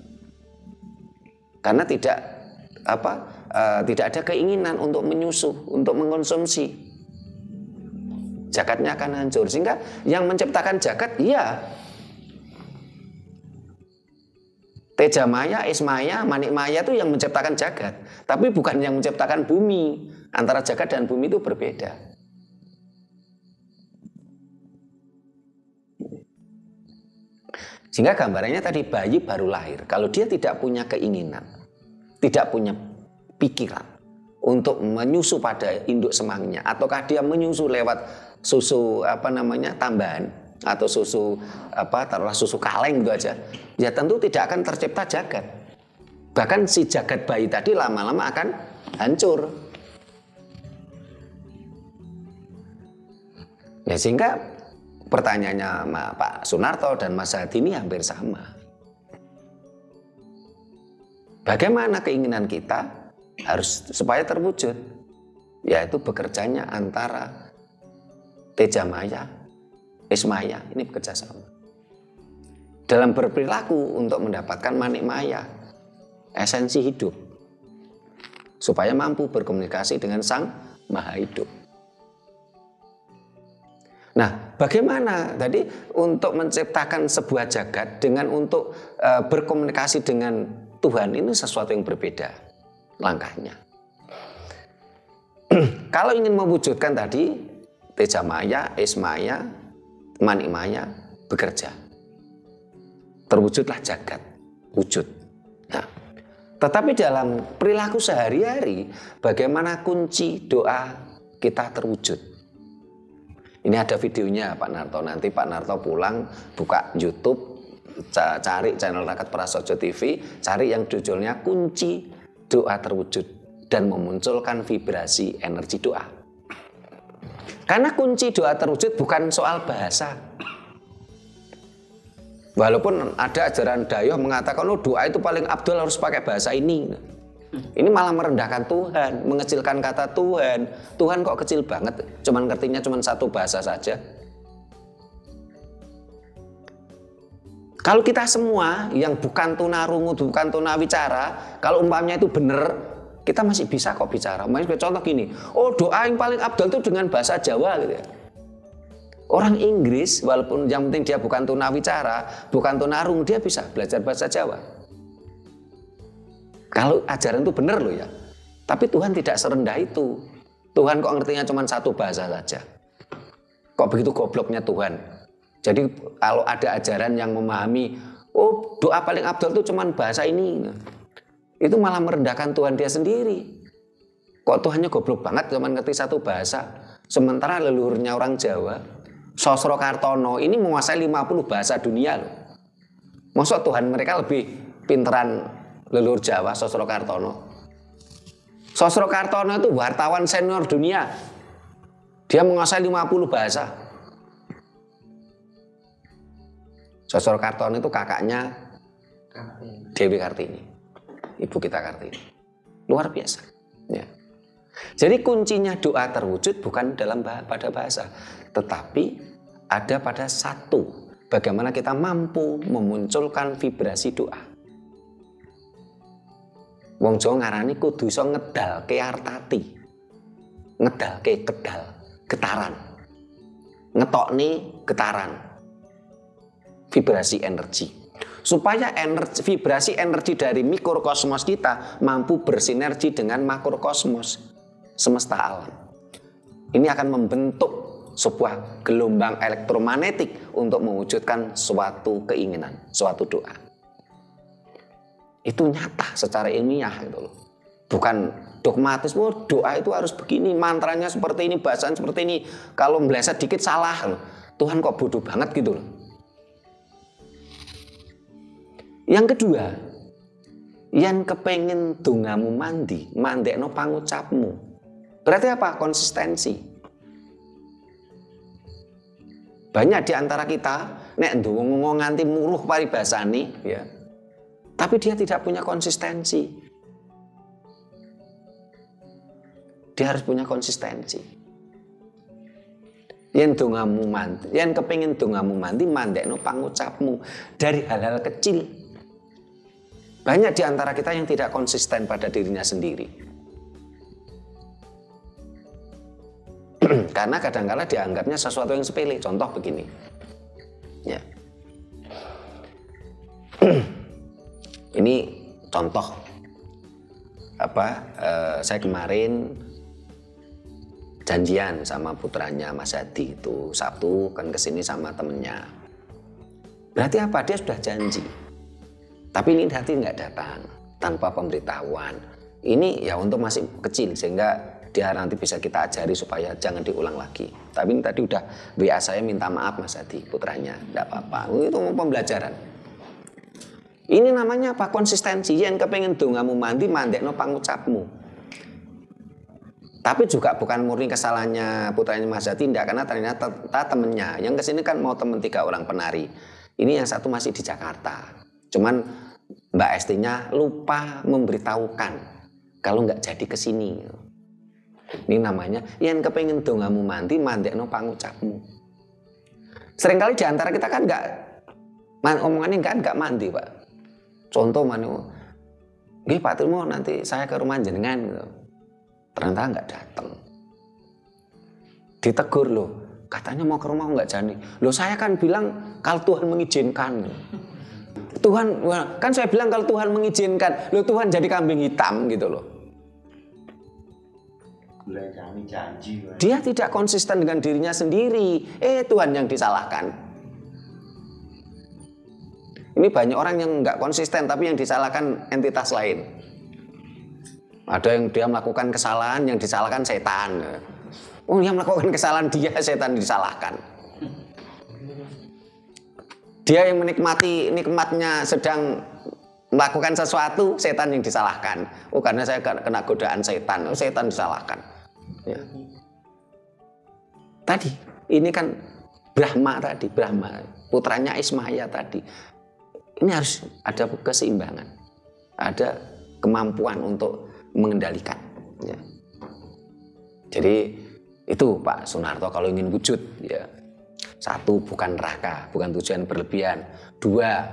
karena tidak apa uh, tidak ada keinginan untuk menyusuh, untuk mengkonsumsi. Jagatnya akan hancur. Sehingga yang menciptakan jagat, ya Tejamaya, Ismaya, Manikmaya itu yang menciptakan jagat, tapi bukan yang menciptakan bumi. Antara jagat dan bumi itu berbeda. Sehingga gambarannya tadi bayi baru lahir. Kalau dia tidak punya keinginan, tidak punya pikiran untuk menyusu pada induk semangnya, ataukah dia menyusu lewat susu apa namanya tambahan atau susu apa taruhlah susu kaleng gitu aja, ya tentu tidak akan tercipta jagat. Bahkan si jagat bayi tadi lama-lama akan hancur. Ya, sehingga pertanyaannya Pak Sunarto dan Mas Hadi ini hampir sama. Bagaimana keinginan kita harus supaya terwujud? Yaitu bekerjanya antara Tejamaya, Ismaya, ini bekerja sama. Dalam berperilaku untuk mendapatkan Manikmaya, esensi hidup. Supaya mampu berkomunikasi dengan Sang Maha Hidup. Nah, bagaimana tadi untuk menciptakan sebuah jagat dengan untuk e, berkomunikasi dengan Tuhan, ini sesuatu yang berbeda langkahnya. Kalau ingin mewujudkan tadi Tejamaya, Ismaya, Manikmaya bekerja, terwujudlah jagat, wujud. Nah, tetapi dalam perilaku sehari-hari, bagaimana kunci doa kita terwujud? Ini ada videonya Pak Narto. Nanti Pak Narto pulang buka YouTube, cari channel Rakat Prasojo T V, cari yang judulnya Kunci Doa Terwujud dan memunculkan vibrasi energi doa. Karena kunci doa terwujud bukan soal bahasa. Walaupun ada ajaran Dayoh mengatakan oh, doa itu paling abdul harus pakai bahasa ini. Ini malah merendahkan Tuhan, mengecilkan kata Tuhan. Tuhan kok kecil banget, cuman ngertinya cuman satu bahasa saja. Kalau kita semua yang bukan tunarungu, bukan tunawicara, kalau umpamanya itu benar, kita masih bisa kok bicara. Maksudnya contoh gini, oh doa yang paling abdal itu dengan bahasa Jawa gitu ya. Orang Inggris walaupun yang penting dia bukan tunawicara, bukan tunarungu, dia bisa belajar bahasa Jawa. Kalau ajaran itu benar loh ya. Tapi Tuhan tidak serendah itu. Tuhan kok ngertinya cuma satu bahasa saja. Kok begitu gobloknya Tuhan. Jadi kalau ada ajaran yang memahami, oh doa paling abdal itu cuma bahasa ini, itu malah merendahkan Tuhan dia sendiri. Kok Tuhannya goblok banget cuma ngerti satu bahasa. Sementara leluhurnya orang Jawa, Sosrokartono ini menguasai lima puluh bahasa dunia loh. Maksud Tuhan mereka lebih pinteran leluhur Jawa, Sosrokartono. Sosrokartono itu wartawan senior dunia. Dia menguasai lima puluh bahasa. Sosrokartono itu kakaknya Dewi Kartini, ibu kita Kartini. Luar biasa. Ya. Jadi kuncinya doa terwujud bukan dalam pada bahasa, tetapi ada pada satu, bagaimana kita mampu memunculkan vibrasi doa. Wong Jawa ngarani kudu iso ngedalke artati. Ngedalke kedal, getaran. Ngetokne getaran. Vibrasi energi. Supaya energi, vibrasi energi dari mikrokosmos kita mampu bersinergi dengan makrokosmos semesta alam. Ini akan membentuk sebuah gelombang elektromagnetik untuk mewujudkan suatu keinginan, suatu doa. Itu nyata secara ilmiah gitu loh. Bukan dogmatis, oh doa itu harus begini, mantranya seperti ini, bahasanya seperti ini. Kalau meleset dikit salah loh. Tuhan kok bodoh banget gitu loh. Yang kedua, yang kepengen dongamu mandi, mandekno pangucapmu. Berarti apa? Konsistensi. Banyak di antara kita nek ndonga nganti muluh paribasane ya. Tapi dia tidak punya konsistensi. Dia harus punya konsistensi. Yen dongamu mandi, yen kepengin dongamu mandi, mandekno pangucapmu dari hal-hal kecil. Banyak di antara kita yang tidak konsisten pada dirinya sendiri. Karena kadang-kala dianggapnya sesuatu yang sepele. Contoh begini. Ya. Ini contoh apa? Eh, saya kemarin janjian sama putranya Mas Hadi itu Sabtu kan kesini sama temennya. Berarti apa? Dia sudah janji. Tapi ini Hadi nggak datang tanpa pemberitahuan. Ini ya untuk masih kecil sehingga dia nanti bisa kita ajari supaya jangan diulang lagi. Tapi ini tadi udah W A saya minta maaf Mas Hadi putranya, nggak apa-apa. Itu pembelajaran. Ini namanya apa? Konsistensi. Yang kepengen dongamu mandi, mandekno pangucapmu. Tapi juga bukan murni kesalahannya putranya Mas Hadi, enggak, karena ternyata temennya. Yang kesini kan mau temen tiga orang penari. Ini yang satu masih di Jakarta. Cuman Mbak Estinya lupa memberitahukan kalau nggak jadi kesini. Ini namanya yang kepengen dongamu mandi, mandekno pangucapmu. Seringkali di antara kita kan nggak omongannya nggak nggak mandi Pak. Contoh mana, nggih Pak Trimo nanti saya ke rumah jenengan. Gitu. Ternyata nggak datang. Ditegur loh, katanya mau ke rumah nggak jadi. Loh saya kan bilang kalau Tuhan mengizinkan. Tuhan, kan saya bilang kalau Tuhan mengizinkan, loh Tuhan jadi kambing hitam gitu loh. Dia tidak konsisten dengan dirinya sendiri. Eh Tuhan yang disalahkan. Ini banyak orang yang nggak konsisten tapi yang disalahkan entitas lain. Ada yang dia melakukan kesalahan yang disalahkan setan. Oh yang melakukan kesalahan dia, setan disalahkan. Dia yang menikmati nikmatnya sedang melakukan sesuatu, setan yang disalahkan. Oh karena saya kena godaan setan, oh, setan disalahkan. Ya. Tadi ini kan Brahma tadi, Brahma putranya Ismaya tadi. Ini harus ada keseimbangan, ada kemampuan untuk mengendalikan. Ya. Jadi itu Pak Sunarto kalau ingin wujud, ya Satu, bukan neraka, bukan tujuan berlebihan. Dua,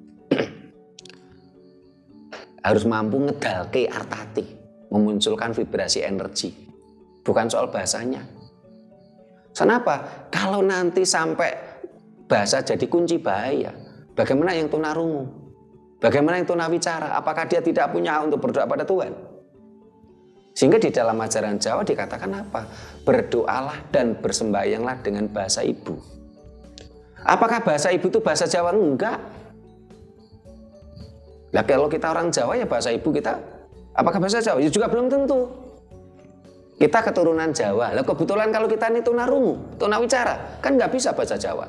harus mampu ngedalke artati, memunculkan vibrasi energi. Bukan soal bahasanya. Kenapa? Kalau nanti sampai bahasa jadi kunci bahaya, bagaimana yang tunarungu? Bagaimana yang tunawicara? Apakah dia tidak punya hak untuk berdoa pada Tuhan? Sehingga di dalam ajaran Jawa dikatakan apa? Berdoalah dan bersembahyanglah dengan bahasa ibu. Apakah bahasa ibu itu bahasa Jawa? Enggak. Nah, kalau kita orang Jawa ya bahasa ibu kita, apakah bahasa Jawa? Ya juga belum tentu. Kita keturunan Jawa. Lah kebetulan kalau kita ini tunarungu, tunawicara, kan nggak bisa bahasa Jawa.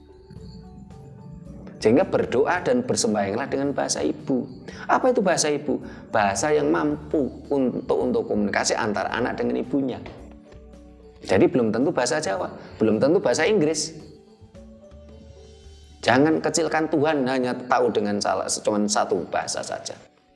Sehingga berdoa dan bersembahyanglah dengan bahasa ibu. Apa itu bahasa ibu? Bahasa yang mampu untuk untuk komunikasi antara anak dengan ibunya. Jadi belum tentu bahasa Jawa, belum tentu bahasa Inggris. Jangan kecilkan Tuhan hanya tahu dengan salah cuma satu bahasa saja.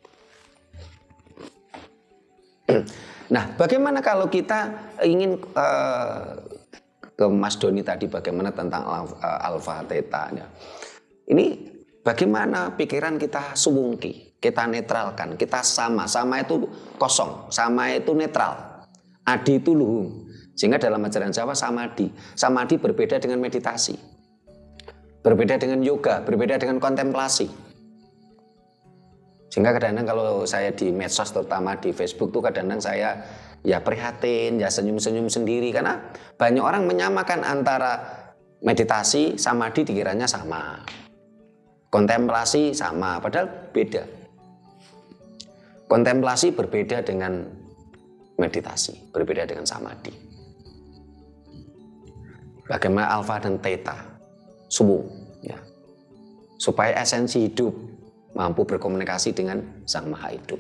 Nah, bagaimana kalau kita ingin uh, ke Mas Doni tadi bagaimana tentang alfa, alfa theta? Ini bagaimana pikiran kita suwungki, kita netralkan, kita sama, sama itu kosong, sama itu netral, adi itu luhung. Sehingga dalam ajaran Jawa samadhi, samadhi berbeda dengan meditasi, berbeda dengan yoga, berbeda dengan kontemplasi. Sehingga kadang-kadang kalau saya di medsos terutama di Facebook tuh kadang-kadang saya ya prihatin, ya senyum-senyum sendiri karena banyak orang menyamakan antara meditasi, samadhi dikiranya sama. Kontemplasi sama, padahal beda. Kontemplasi berbeda dengan meditasi, berbeda dengan samadhi. Bagaimana alfa dan theta, suwung, ya. Supaya esensi hidup mampu berkomunikasi dengan Sang Maha Hidup.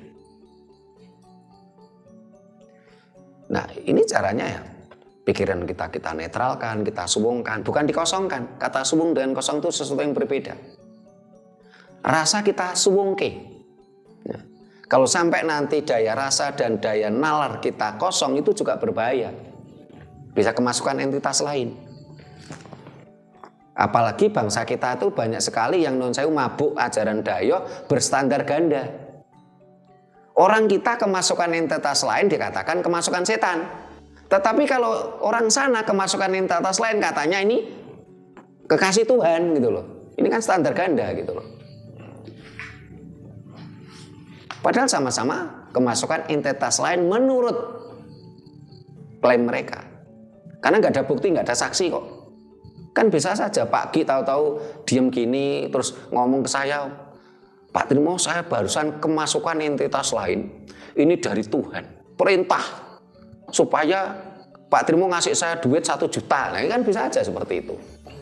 Nah, ini caranya ya. Pikiran kita kita netralkan, kita suwungkan, bukan dikosongkan. Kata suwung dengan kosong itu sesuatu yang berbeda. Rasa kita suwungke. Nah, kalau sampai nanti daya rasa dan daya nalar kita kosong itu juga berbahaya. Bisa kemasukan entitas lain. Apalagi bangsa kita itu banyak sekali yang non sewu mabuk ajaran Dayo berstandar ganda. Orang kita kemasukan entitas lain dikatakan kemasukan setan. Tetapi kalau orang sana kemasukan entitas lain katanya ini kekasih Tuhan gitu loh. Ini kan standar ganda gitu loh. Padahal sama-sama kemasukan entitas lain menurut klaim mereka. Karena nggak ada bukti, nggak ada saksi kok. Kan bisa saja Pak Gi tahu-tahu diem gini terus ngomong ke saya, Pak Trimo saya barusan kemasukan entitas lain. Ini dari Tuhan. Perintah supaya Pak Trimo ngasih saya duit satu juta. Nah kan bisa aja seperti itu.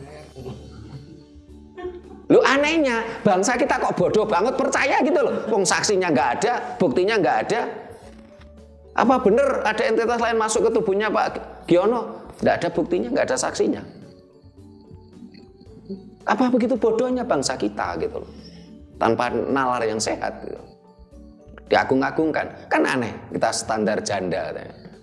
Lu anehnya bangsa kita kok bodoh banget percaya gitu loh. Wong saksinya nggak ada, buktinya nggak ada. Apa bener ada entitas lain masuk ke tubuhnya Pak Giono? Nggak ada buktinya, nggak ada saksinya. Apa begitu bodohnya bangsa kita gitu loh. Tanpa nalar yang sehat gitu. Diagung-agungkan. Kan aneh, kita standar janda.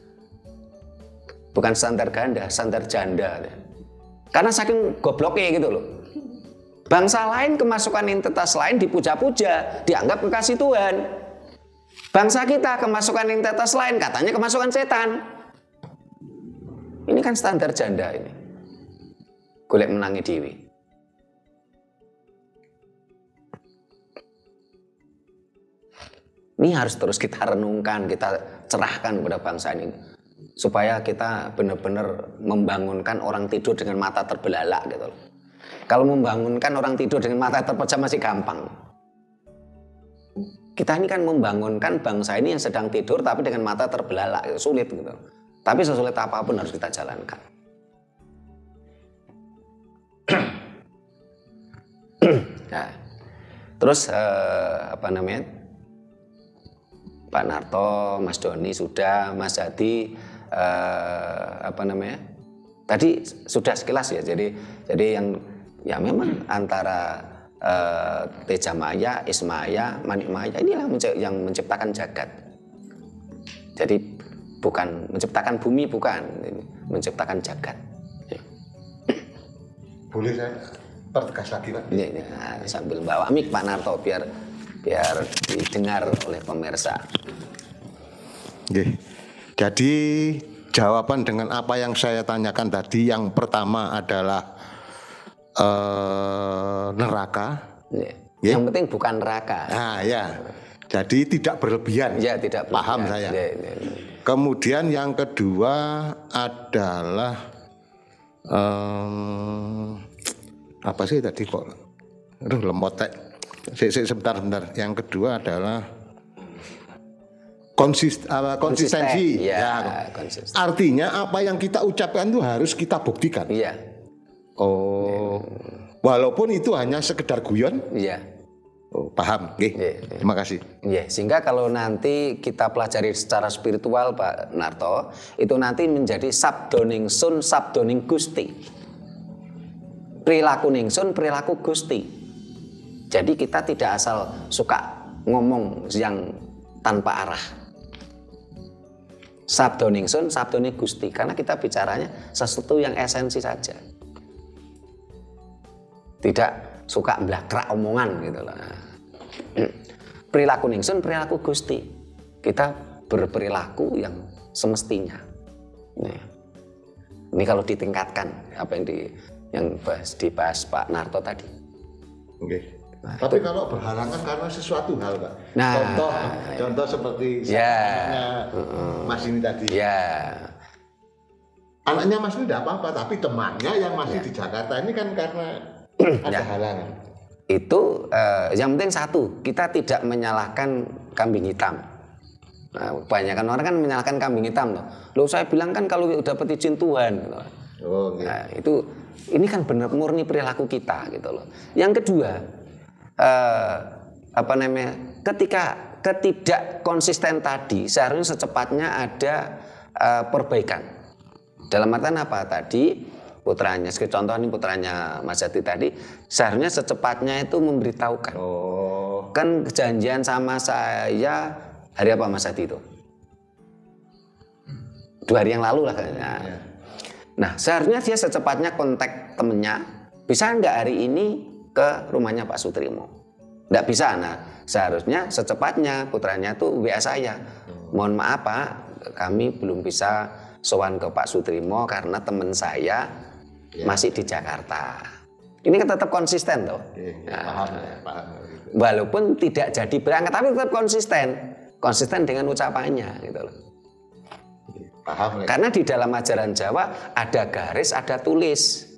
Bukan standar ganda, standar janda. Karena saking gobloknya gitu loh. Bangsa lain kemasukan entitas lain dipuja-puja, dianggap kekasih Tuhan. Bangsa kita kemasukan entitas lain katanya kemasukan setan. Ini kan standar janda ini. Golek menangi dewi. Ini harus terus kita renungkan, kita cerahkan kepada bangsa ini. Supaya kita benar-benar membangunkan orang tidur dengan mata terbelalak gitu loh. Kalau membangunkan orang tidur dengan mata terpejam masih gampang. Kita ini kan membangunkan bangsa ini yang sedang tidur tapi dengan mata terbelalak, sulit gitu. Tapi sesulit apapun harus kita jalankan. Nah, terus eh, apa namanya? Pak Narto, Mas Doni sudah, Mas Hadi eh, apa namanya? Tadi sudah sekilas ya. Jadi jadi yang ya memang antara uh, Teja Maya, Ismaya, Manik Maya inilah yang menciptakan jagat. Jadi bukan menciptakan bumi, bukan menciptakan jagat. Boleh saya pertegas lagi Pak? Ini, ini, nah, sambil bawa mic Pak Narto biar biar didengar oleh pemirsa. Oke. Jadi jawaban dengan apa yang saya tanyakan tadi, yang pertama adalah eh, neraka. Yeah. Yeah. Yang penting bukan neraka. Nah ya, jadi tidak berlebihan. Ya, tidak paham berlebihan. saya. Yeah, yeah, yeah. Kemudian yang kedua adalah um, apa sih tadi kok? Aduh lemotek. Sebentar, sebentar. Yang kedua adalah konsist, uh, konsistensi. Konsisten. Ya, ya. konsisten. Artinya apa yang kita ucapkan itu harus kita buktikan. Iya. Oh, walaupun itu hanya sekedar guyon. Iya. Oh, paham. Oke. Yeah, yeah. Terima kasih. Iya, sehingga kalau nanti kita pelajari secara spiritual Pak Narto, itu nanti menjadi sabdo ningsun, sabdo ning Gusti. Perilaku ningsun, perilaku Gusti. Jadi kita tidak asal suka ngomong yang tanpa arah. Sabdo ningsun, sabdo ning Gusti, karena kita bicaranya sesuatu yang esensi saja. Tidak suka blakrak omongan gitu loh. Perilaku ningsun, perilaku Gusti. Kita berperilaku yang semestinya. Nih. Ini kalau ditingkatkan apa yang di yang bahas, dibahas Pak Narto tadi. Oke. Nah, tapi itu. kalau berhalangan karena sesuatu hal, Pak. Nah, contoh, contoh seperti ya. anaknya Mas ini tadi. Ya. Anaknya Mas ini tidak apa-apa, tapi temannya yang masih ya. di Jakarta ini kan karena ada ya. halangan. Itu eh, yang penting satu, kita tidak menyalahkan kambing hitam. Nah, kebanyakan orang kan menyalahkan kambing hitam loh. Loh saya bilang kan kalau dapat izin Tuhan. Oh, gitu. Nah, itu ini kan benar murni perilaku kita gitu loh. Yang kedua, eh, apa namanya? Ketika ketidak konsisten tadi, seharusnya secepatnya ada eh, perbaikan. Dalam artian apa tadi? Putranya, sebagai contoh ini putranya Mas Hadi tadi, seharusnya secepatnya itu memberitahukan. Oh. Kan kejadian sama saya hari apa Mas Hadi itu? Dua hari yang lalu lah kayaknya. Ya. Nah seharusnya dia secepatnya kontak temennya, bisa nggak hari ini ke rumahnya Pak Sutrimo? Nggak bisa. Nah seharusnya secepatnya putranya tuh W A saya. Mohon maaf Pak, kami belum bisa sowan ke Pak Sutrimo karena teman saya ya. Masih di Jakarta. Ini kan tetap konsisten toh. Oke, ya, paham, ya, paham. Walaupun tidak jadi berangkat tapi tetap konsisten. Konsisten dengan ucapannya gitu loh. Paham. Karena di dalam ajaran Jawa ada garis, ada tulis.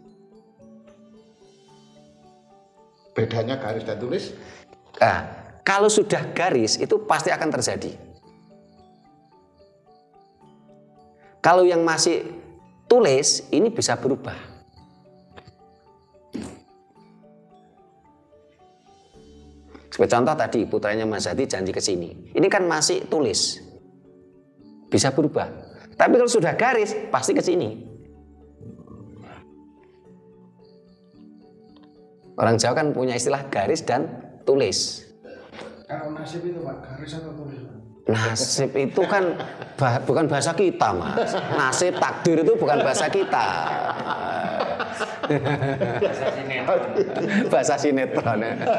Bedanya garis dan tulis? Nah, kalau sudah garis itu pasti akan terjadi. Kalau yang masih tulis ini bisa berubah. Sebagai contoh tadi putranya Mas Hadi janji ke sini. Ini kan masih tulis. Bisa berubah. Tapi kalau sudah garis pasti ke sini. Orang Jawa kan punya istilah garis dan tulis. Kalau nasib itu Pak, garis atau tulis? Nasib itu kan bah, bukan bahasa kita Mas. Nasib takdir itu bukan bahasa kita. Bahasa sinetron. Bahasa sinetron.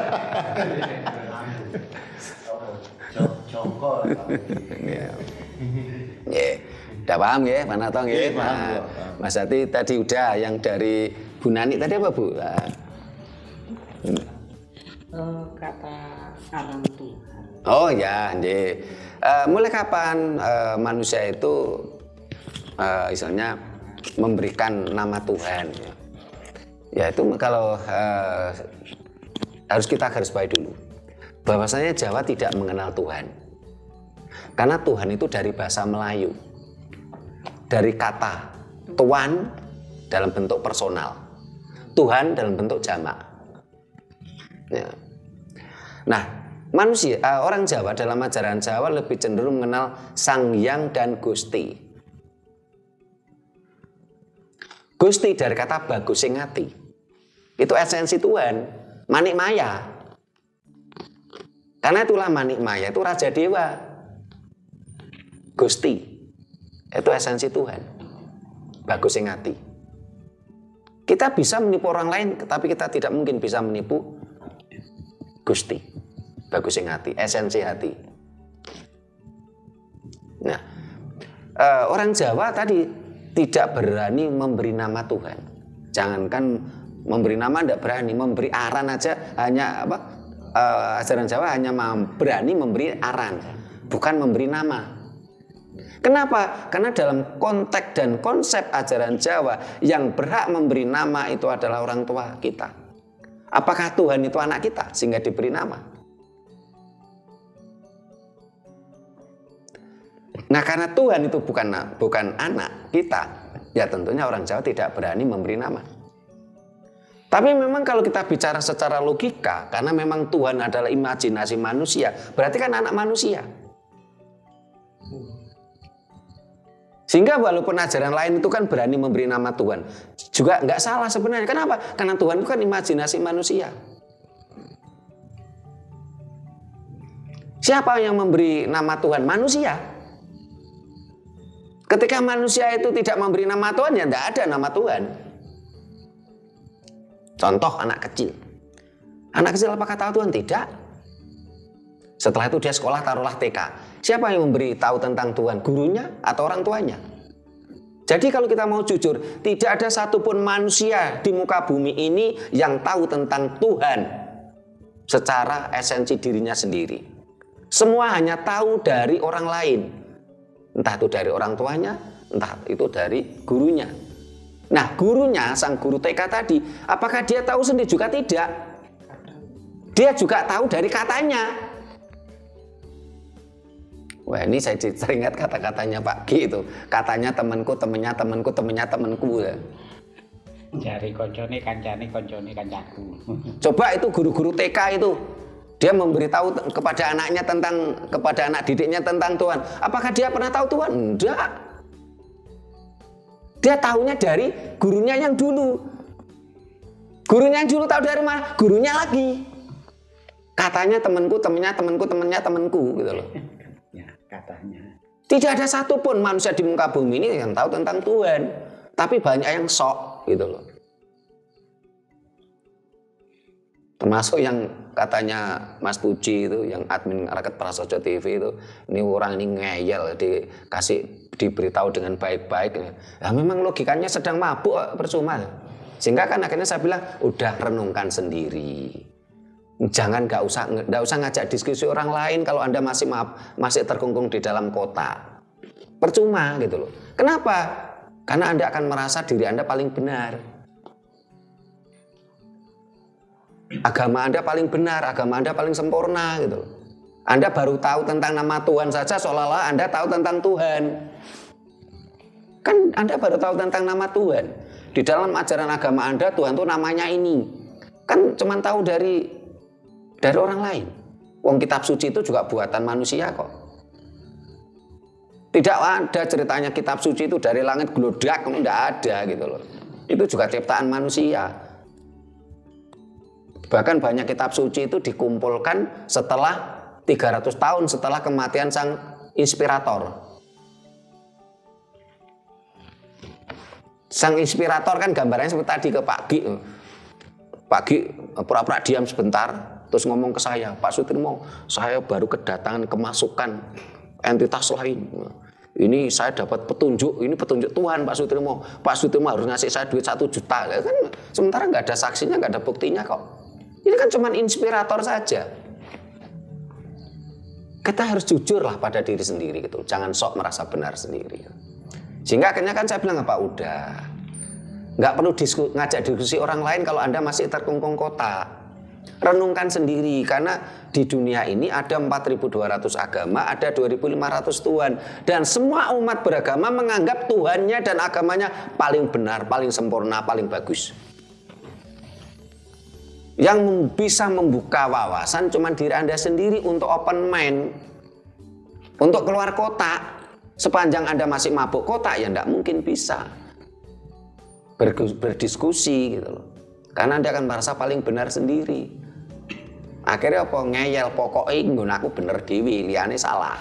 Joko. Ya. Ya. Udah paham ya, Pak Narto ya. Nah, Mas Hadi tadi udah yang dari Bu Nani tadi apa Bu? Nah. Uh, kata alam Tuhan. Oh ya, nggih. Uh, mulai kapan uh, manusia itu uh, istilahnya memberikan nama Tuhan? Ya, ya itu kalau uh, harus kita garis bawahi dulu. Bahwasanya Jawa tidak mengenal Tuhan. Karena Tuhan itu dari bahasa Melayu. Dari kata Tuan dalam bentuk personal. Tuhan dalam bentuk jamak. Ya. Nah, manusia, uh, orang Jawa dalam ajaran Jawa lebih cenderung mengenal Sang Hyang dan Gusti. Gusti dari kata bagus sing ati. Itu esensi Tuhan, manik maya. Karena itulah manik maya itu raja dewa. Gusti itu esensi Tuhan, bagus sing ati. Kita bisa menipu orang lain, tapi kita tidak mungkin bisa menipu Gusti. Bagus sing hati, esensi hati. Nah, eh, orang Jawa tadi tidak berani memberi nama Tuhan. Jangankan memberi nama, tidak berani memberi aran aja, hanya apa? Eh, ajaran Jawa hanya berani memberi aran, bukan memberi nama. Kenapa? Karena dalam konteks dan konsep ajaran Jawa yang berhak memberi nama itu adalah orang tua kita. Apakah Tuhan itu anak kita sehingga diberi nama? Nah, karena Tuhan itu bukan bukan anak kita, ya tentunya orang Jawa tidak berani memberi nama. Tapi memang kalau kita bicara secara logika, karena memang Tuhan adalah imajinasi manusia, berarti kan anak manusia. Sehingga walaupun ajaran lain itu kan berani memberi nama Tuhan, juga nggak salah sebenarnya. Kenapa? Karena Tuhan itu kan imajinasi manusia. Siapa yang memberi nama Tuhan? Manusia. Ketika manusia itu tidak memberi nama Tuhan, ya tidak ada nama Tuhan. Contoh anak kecil. Anak kecil apakah tahu Tuhan? Tidak. Setelah itu dia sekolah, taruhlah T K. Siapa yang memberi tahu tentang Tuhan? Gurunya atau orang tuanya? Jadi kalau kita mau jujur, tidak ada satupun manusia di muka bumi ini yang tahu tentang Tuhan secara esensi dirinya sendiri. Semua hanya tahu dari orang lain. Entah itu dari orang tuanya, entah itu dari gurunya. Nah, gurunya, sang guru T K tadi, apakah dia tahu sendiri? Juga tidak. Dia juga tahu dari katanya. Wah, ini saya teringat kata-katanya Pak Ki itu. Katanya temanku, temennya temanku, temennya temanku. Jari koncone kancane koncone kancaku. Coba itu guru-guru T K itu, dia memberitahu kepada anaknya tentang, kepada anak didiknya tentang Tuhan. Apakah dia pernah tahu Tuhan? Enggak. Dia tahunya dari gurunya yang dulu. Gurunya yang dulu tahu dari mana? Gurunya lagi. Katanya temanku, temennya temanku, temennya temanku gitu loh. Ya, katanya. Tidak ada satupun manusia di muka bumi ini yang tahu tentang Tuhan. Tapi banyak yang sok gitu loh. Termasuk yang katanya Mas Puji itu, yang admin Raket Prasojo T V itu, ini orang ini ngeyel, dikasih diberitahu dengan baik-baik. Ya memang logikanya sedang mabuk, percuma. Sehingga kan akhirnya saya bilang, udah renungkan sendiri. Jangan nggak usah nggak usah ngajak diskusi orang lain kalau Anda masih maaf, masih terkungkung di dalam kota. Percuma gitu loh. Kenapa? Karena Anda akan merasa diri Anda paling benar. Agama Anda paling benar, agama Anda paling sempurna gitu loh. Anda baru tahu tentang nama Tuhan saja seolah-olah Anda tahu tentang Tuhan. Kan Anda baru tahu tentang nama Tuhan. Di dalam ajaran agama Anda, Tuhan itu namanya ini. Kan cuma tahu dari dari orang lain. Wong kitab suci itu juga buatan manusia kok. Tidak ada ceritanya kitab suci itu dari langit glodak, tidak ada gitu loh. Itu juga ciptaan manusia. Bahkan banyak kitab suci itu dikumpulkan setelah tiga ratus tahun setelah kematian sang inspirator. Sang inspirator kan gambarnya seperti tadi ke Pak Gi. Pak Gi pura-pura diam sebentar. Terus ngomong ke saya, Pak Sutirmo, saya baru kedatangan kemasukan entitas lain. Ini saya dapat petunjuk, ini petunjuk Tuhan Pak Sutirmo. Pak Sutirmo harus ngasih saya duit satu juta. Kan sementara nggak ada saksinya, nggak ada buktinya kok. Ini kan cuma inspirator saja. Kita harus jujur lah pada diri sendiri gitu. Jangan sok merasa benar sendiri. Sehingga akhirnya kan saya bilang, apa udah. Nggak perlu disku, ngajak diskusi orang lain kalau Anda masih terkungkung kota. Renungkan sendiri, karena di dunia ini ada empat ribu dua ratus agama, ada dua ribu lima ratus Tuhan, dan semua umat beragama menganggap Tuhannya dan agamanya paling benar, paling sempurna, paling bagus. Yang bisa membuka wawasan cuma diri Anda sendiri untuk open mind, untuk keluar kota. Sepanjang Anda masih mabuk kota, ya tidak mungkin bisa berdiskusi gitu loh. Karena Anda akan merasa paling benar sendiri. Akhirnya apa? Ngeyel, pokoknya nggon aku bener dewi, liyane salah.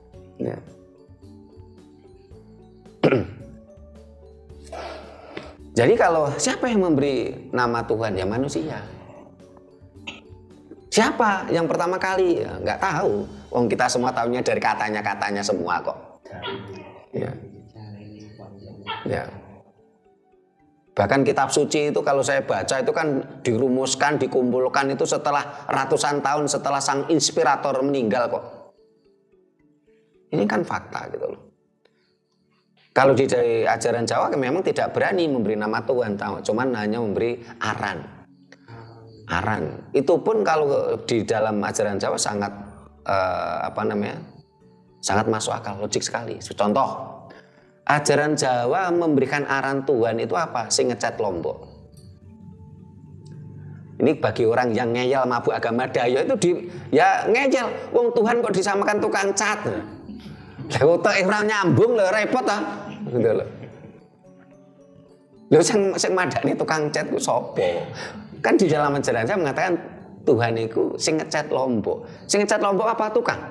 Ya. Jadi kalau siapa yang memberi nama Tuhan? Ya manusia. Siapa yang pertama kali? Ya, nggak tahu. Wong kita semua tahunya dari katanya-katanya semua kok. Ya. Ya. Bahkan kitab suci itu kalau saya baca itu kan dirumuskan, dikumpulkan itu setelah ratusan tahun setelah sang inspirator meninggal kok. Ini kan fakta gitu loh. Kalau di ajaran Jawa memang tidak berani memberi nama Tuhan, cuman hanya memberi aran. Aran. Itu pun kalau di dalam ajaran Jawa sangat eh, apa namanya? Sangat masuk akal, logik sekali. Contoh, ajaran Jawa memberikan aran Tuhan itu apa? Sing ngecat Lombok. Ini bagi orang yang ngeyel mabuk agama Dayo itu di, ya ngeyel. Wong Tuhan kok disamakan tukang cat. Lah otak ora nyambung lho, repot ah. Gitu lho. Lho sing sing madani tukang cat ku sapa? Kan di dalam ajaran Jawa mengatakan Tuhan itu sing ngecat Lombok. Sing ngecat Lombok apa tukang?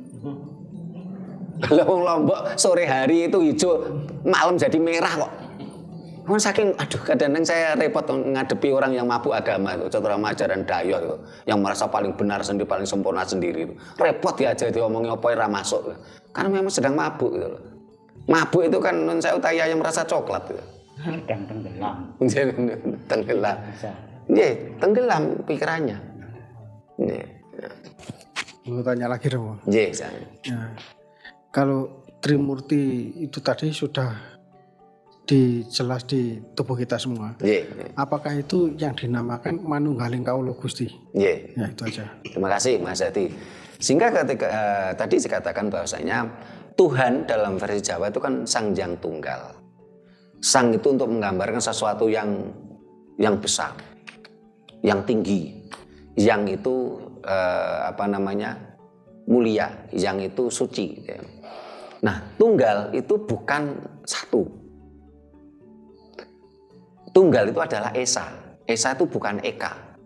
Kalau Lombok sore hari itu hijau, malam jadi merah kok. Kan saking, aduh kadang-kadang saya repot ngadepi orang yang mabuk agama itu, contoh ajaran Dayo itu, yang merasa paling benar sendiri, paling sempurna sendiri itu. Repot ya aja diomongin apa yang masuk. Karena memang sedang mabuk gitu loh. Mabuk itu kan non saya utaya yang merasa coklat gitu. Sedang tenggelam. Tenggelam. Iya, tenggelam pikirannya. Iya. Mau tanya lagi dong. Iya, saya. Ya. Kalau Trimurti itu tadi sudah dijelas di tubuh kita semua. Yeah. Apakah itu yang dinamakan Manunggaling Kaulo Gusti? Yeah. Ya itu aja. Terima kasih Mas Hati. Sehingga ketika uh, tadi dikatakan bahwasanya Tuhan dalam versi Jawa itu kan Sang Hyang Tunggal. Sang itu untuk menggambarkan sesuatu yang yang besar, yang tinggi, yang itu uh, apa namanya mulia, yang itu suci. Nah, tunggal itu bukan satu. Tunggal itu adalah Esa. Esa itu bukan Eka.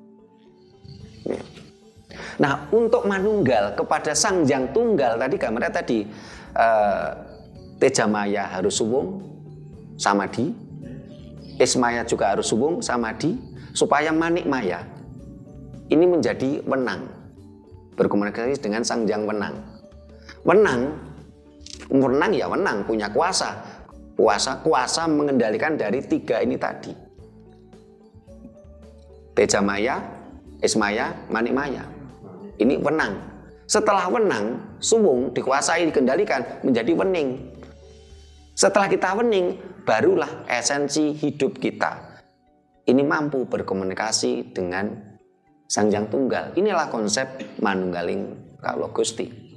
Nah, untuk manunggal kepada Sang Hyang Tunggal tadi gambarnya tadi eh, Tejamaya harus suwung samadhi, Ismaya juga harus suwung samadhi, supaya Manikmaya ini menjadi wenang, berkomunikasi dengan Sang Hyang Wenang. Wenang Menang ya menang, punya kuasa. Kuasa kuasa mengendalikan dari tiga ini tadi. Tejamaya, Ismaya, Manikmaya. Ini wenang. Setelah wenang, suwung dikuasai, dikendalikan menjadi wening. Setelah kita wening, barulah esensi hidup kita ini mampu berkomunikasi dengan Sang Hyang Tunggal. Inilah konsep Manunggaling Kaulo Gusti.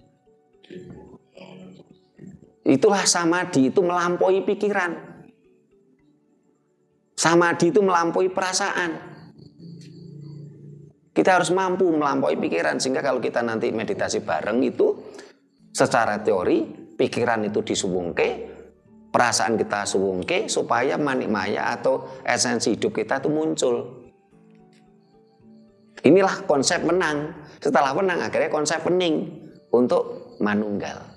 Itulah samadhi, itu melampaui pikiran. Samadhi itu melampaui perasaan. Kita harus mampu melampaui pikiran, sehingga kalau kita nanti meditasi bareng itu secara teori pikiran itu disuwungke, perasaan kita suwungke, supaya manikmaya atau esensi hidup kita itu muncul. Inilah konsep menang. Setelah menang akhirnya konsep wening untuk manunggal.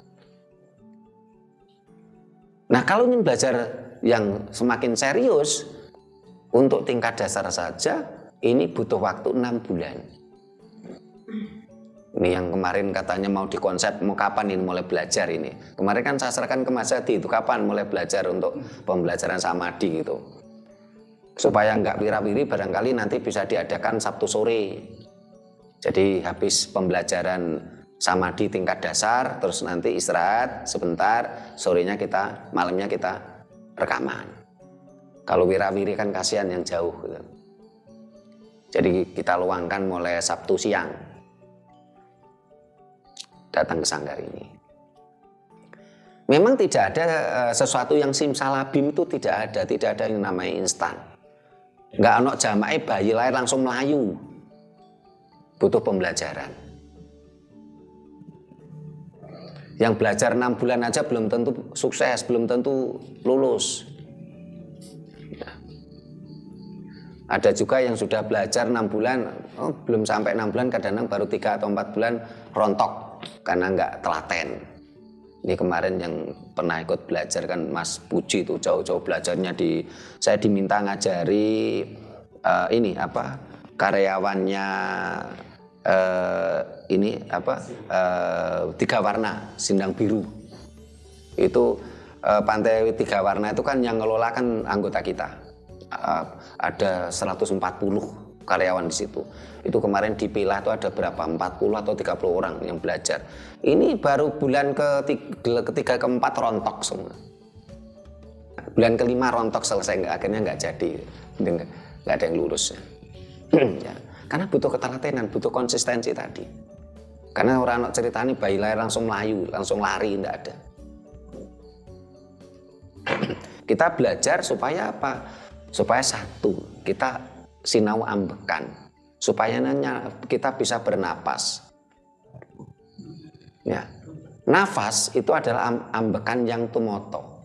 Nah, kalau ingin belajar yang semakin serius untuk tingkat dasar saja, ini butuh waktu enam bulan. Ini yang kemarin katanya mau dikonsep, mau kapan ini mulai belajar ini. Kemarin kan saya serahkan ke Mas Hadi, itu kapan mulai belajar untuk pembelajaran samadhi gitu. Supaya nggak wira-wiri, barangkali nanti bisa diadakan Sabtu sore. Jadi habis pembelajaran samadhi tingkat dasar, terus nanti istirahat sebentar, sorenya kita, malamnya kita rekaman. Kalau wira-wiri kan kasihan yang jauh gitu. Jadi kita luangkan mulai Sabtu siang datang ke sanggar ini. Memang tidak ada uh, sesuatu yang simsalabim, itu tidak ada, tidak ada yang namanya instan. Nggak ono jamae bayi lahir langsung melayu. Butuh pembelajaran. Yang belajar enam bulan aja belum tentu sukses, belum tentu lulus. Ya. Ada juga yang sudah belajar enam bulan, oh, belum sampai enam bulan, kadang-kadang baru tiga atau empat bulan rontok karena nggak telaten. Ini kemarin yang pernah ikut belajar kan Mas Puji itu jauh-jauh belajarnya di, saya diminta ngajari uh, ini apa karyawannya uh, ini apa uh, Tiga Warna Sindang Biru. Itu uh, Pantai Tiga Warna itu kan yang ngelola kan anggota kita. Uh, ada seratus empat puluh karyawan di situ. Itu kemarin dipilah itu ada berapa? empat puluh atau tiga puluh orang yang belajar. Ini baru bulan ketiga, ketiga keempat rontok semua. Bulan kelima rontok selesai, nggak, akhirnya nggak jadi, nggak, nggak ada yang lurus. Ya. Karena butuh ketelatenan, butuh konsistensi tadi. Karena orang cerita ini bayi lahir langsung melayu, langsung lari, nggak ada. Kita belajar supaya apa? Supaya satu, kita sinau ambekan. Supaya kita bisa bernapas. Ya. Nafas itu adalah ambekan yang tumoto.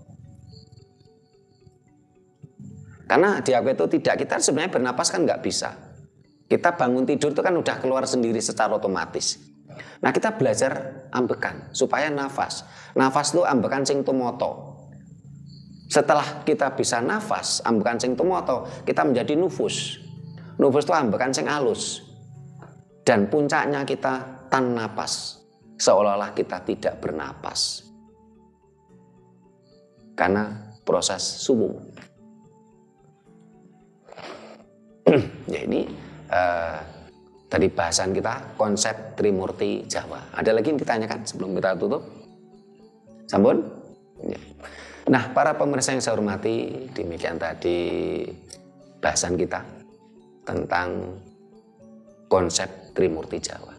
Karena di aku itu tidak, kita sebenarnya bernapas kan nggak bisa. Kita bangun tidur itu kan udah keluar sendiri secara otomatis. Nah kita belajar ambekan supaya nafas. Nafas itu ambekan sing tumoto. Setelah kita bisa nafas, ambekan sing tumoto, kita menjadi nufus. Nufus itu ambekan sing alus. Dan puncaknya kita tan napas. Seolah-olah kita tidak bernapas. Karena proses subuh. Ya ini uh, tadi bahasan kita konsep Trimurti Jawa. Ada lagi yang ditanyakan sebelum kita tutup? Sampun? Ya. Nah, para pemirsa yang saya hormati, demikian tadi bahasan kita tentang konsep Trimurti Jawa.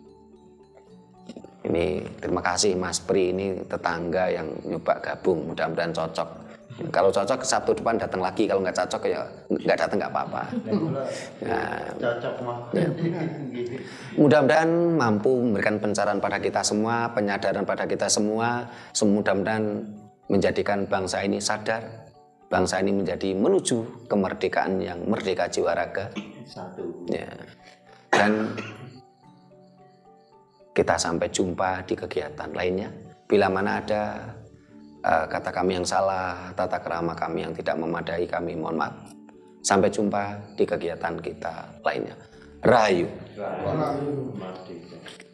Ini terima kasih Mas Pri, ini tetangga yang nyoba gabung, mudah-mudahan cocok. Kalau cocok Sabtu depan datang lagi, kalau nggak cocok ya nggak datang nggak apa-apa. Nah, ya. Mudah-mudahan mampu memberikan pencerahan pada kita semua, penyadaran pada kita semua, mudah-mudahan menjadikan bangsa ini sadar. Bangsa ini menjadi menuju kemerdekaan yang merdeka jiwa raga. Satu. Ya. Dan kita sampai jumpa di kegiatan lainnya. Bila mana ada uh, kata kami yang salah, tata kerama kami yang tidak memadai, kami mohon maaf. Sampai jumpa di kegiatan kita lainnya. Rahayu. Rahayu.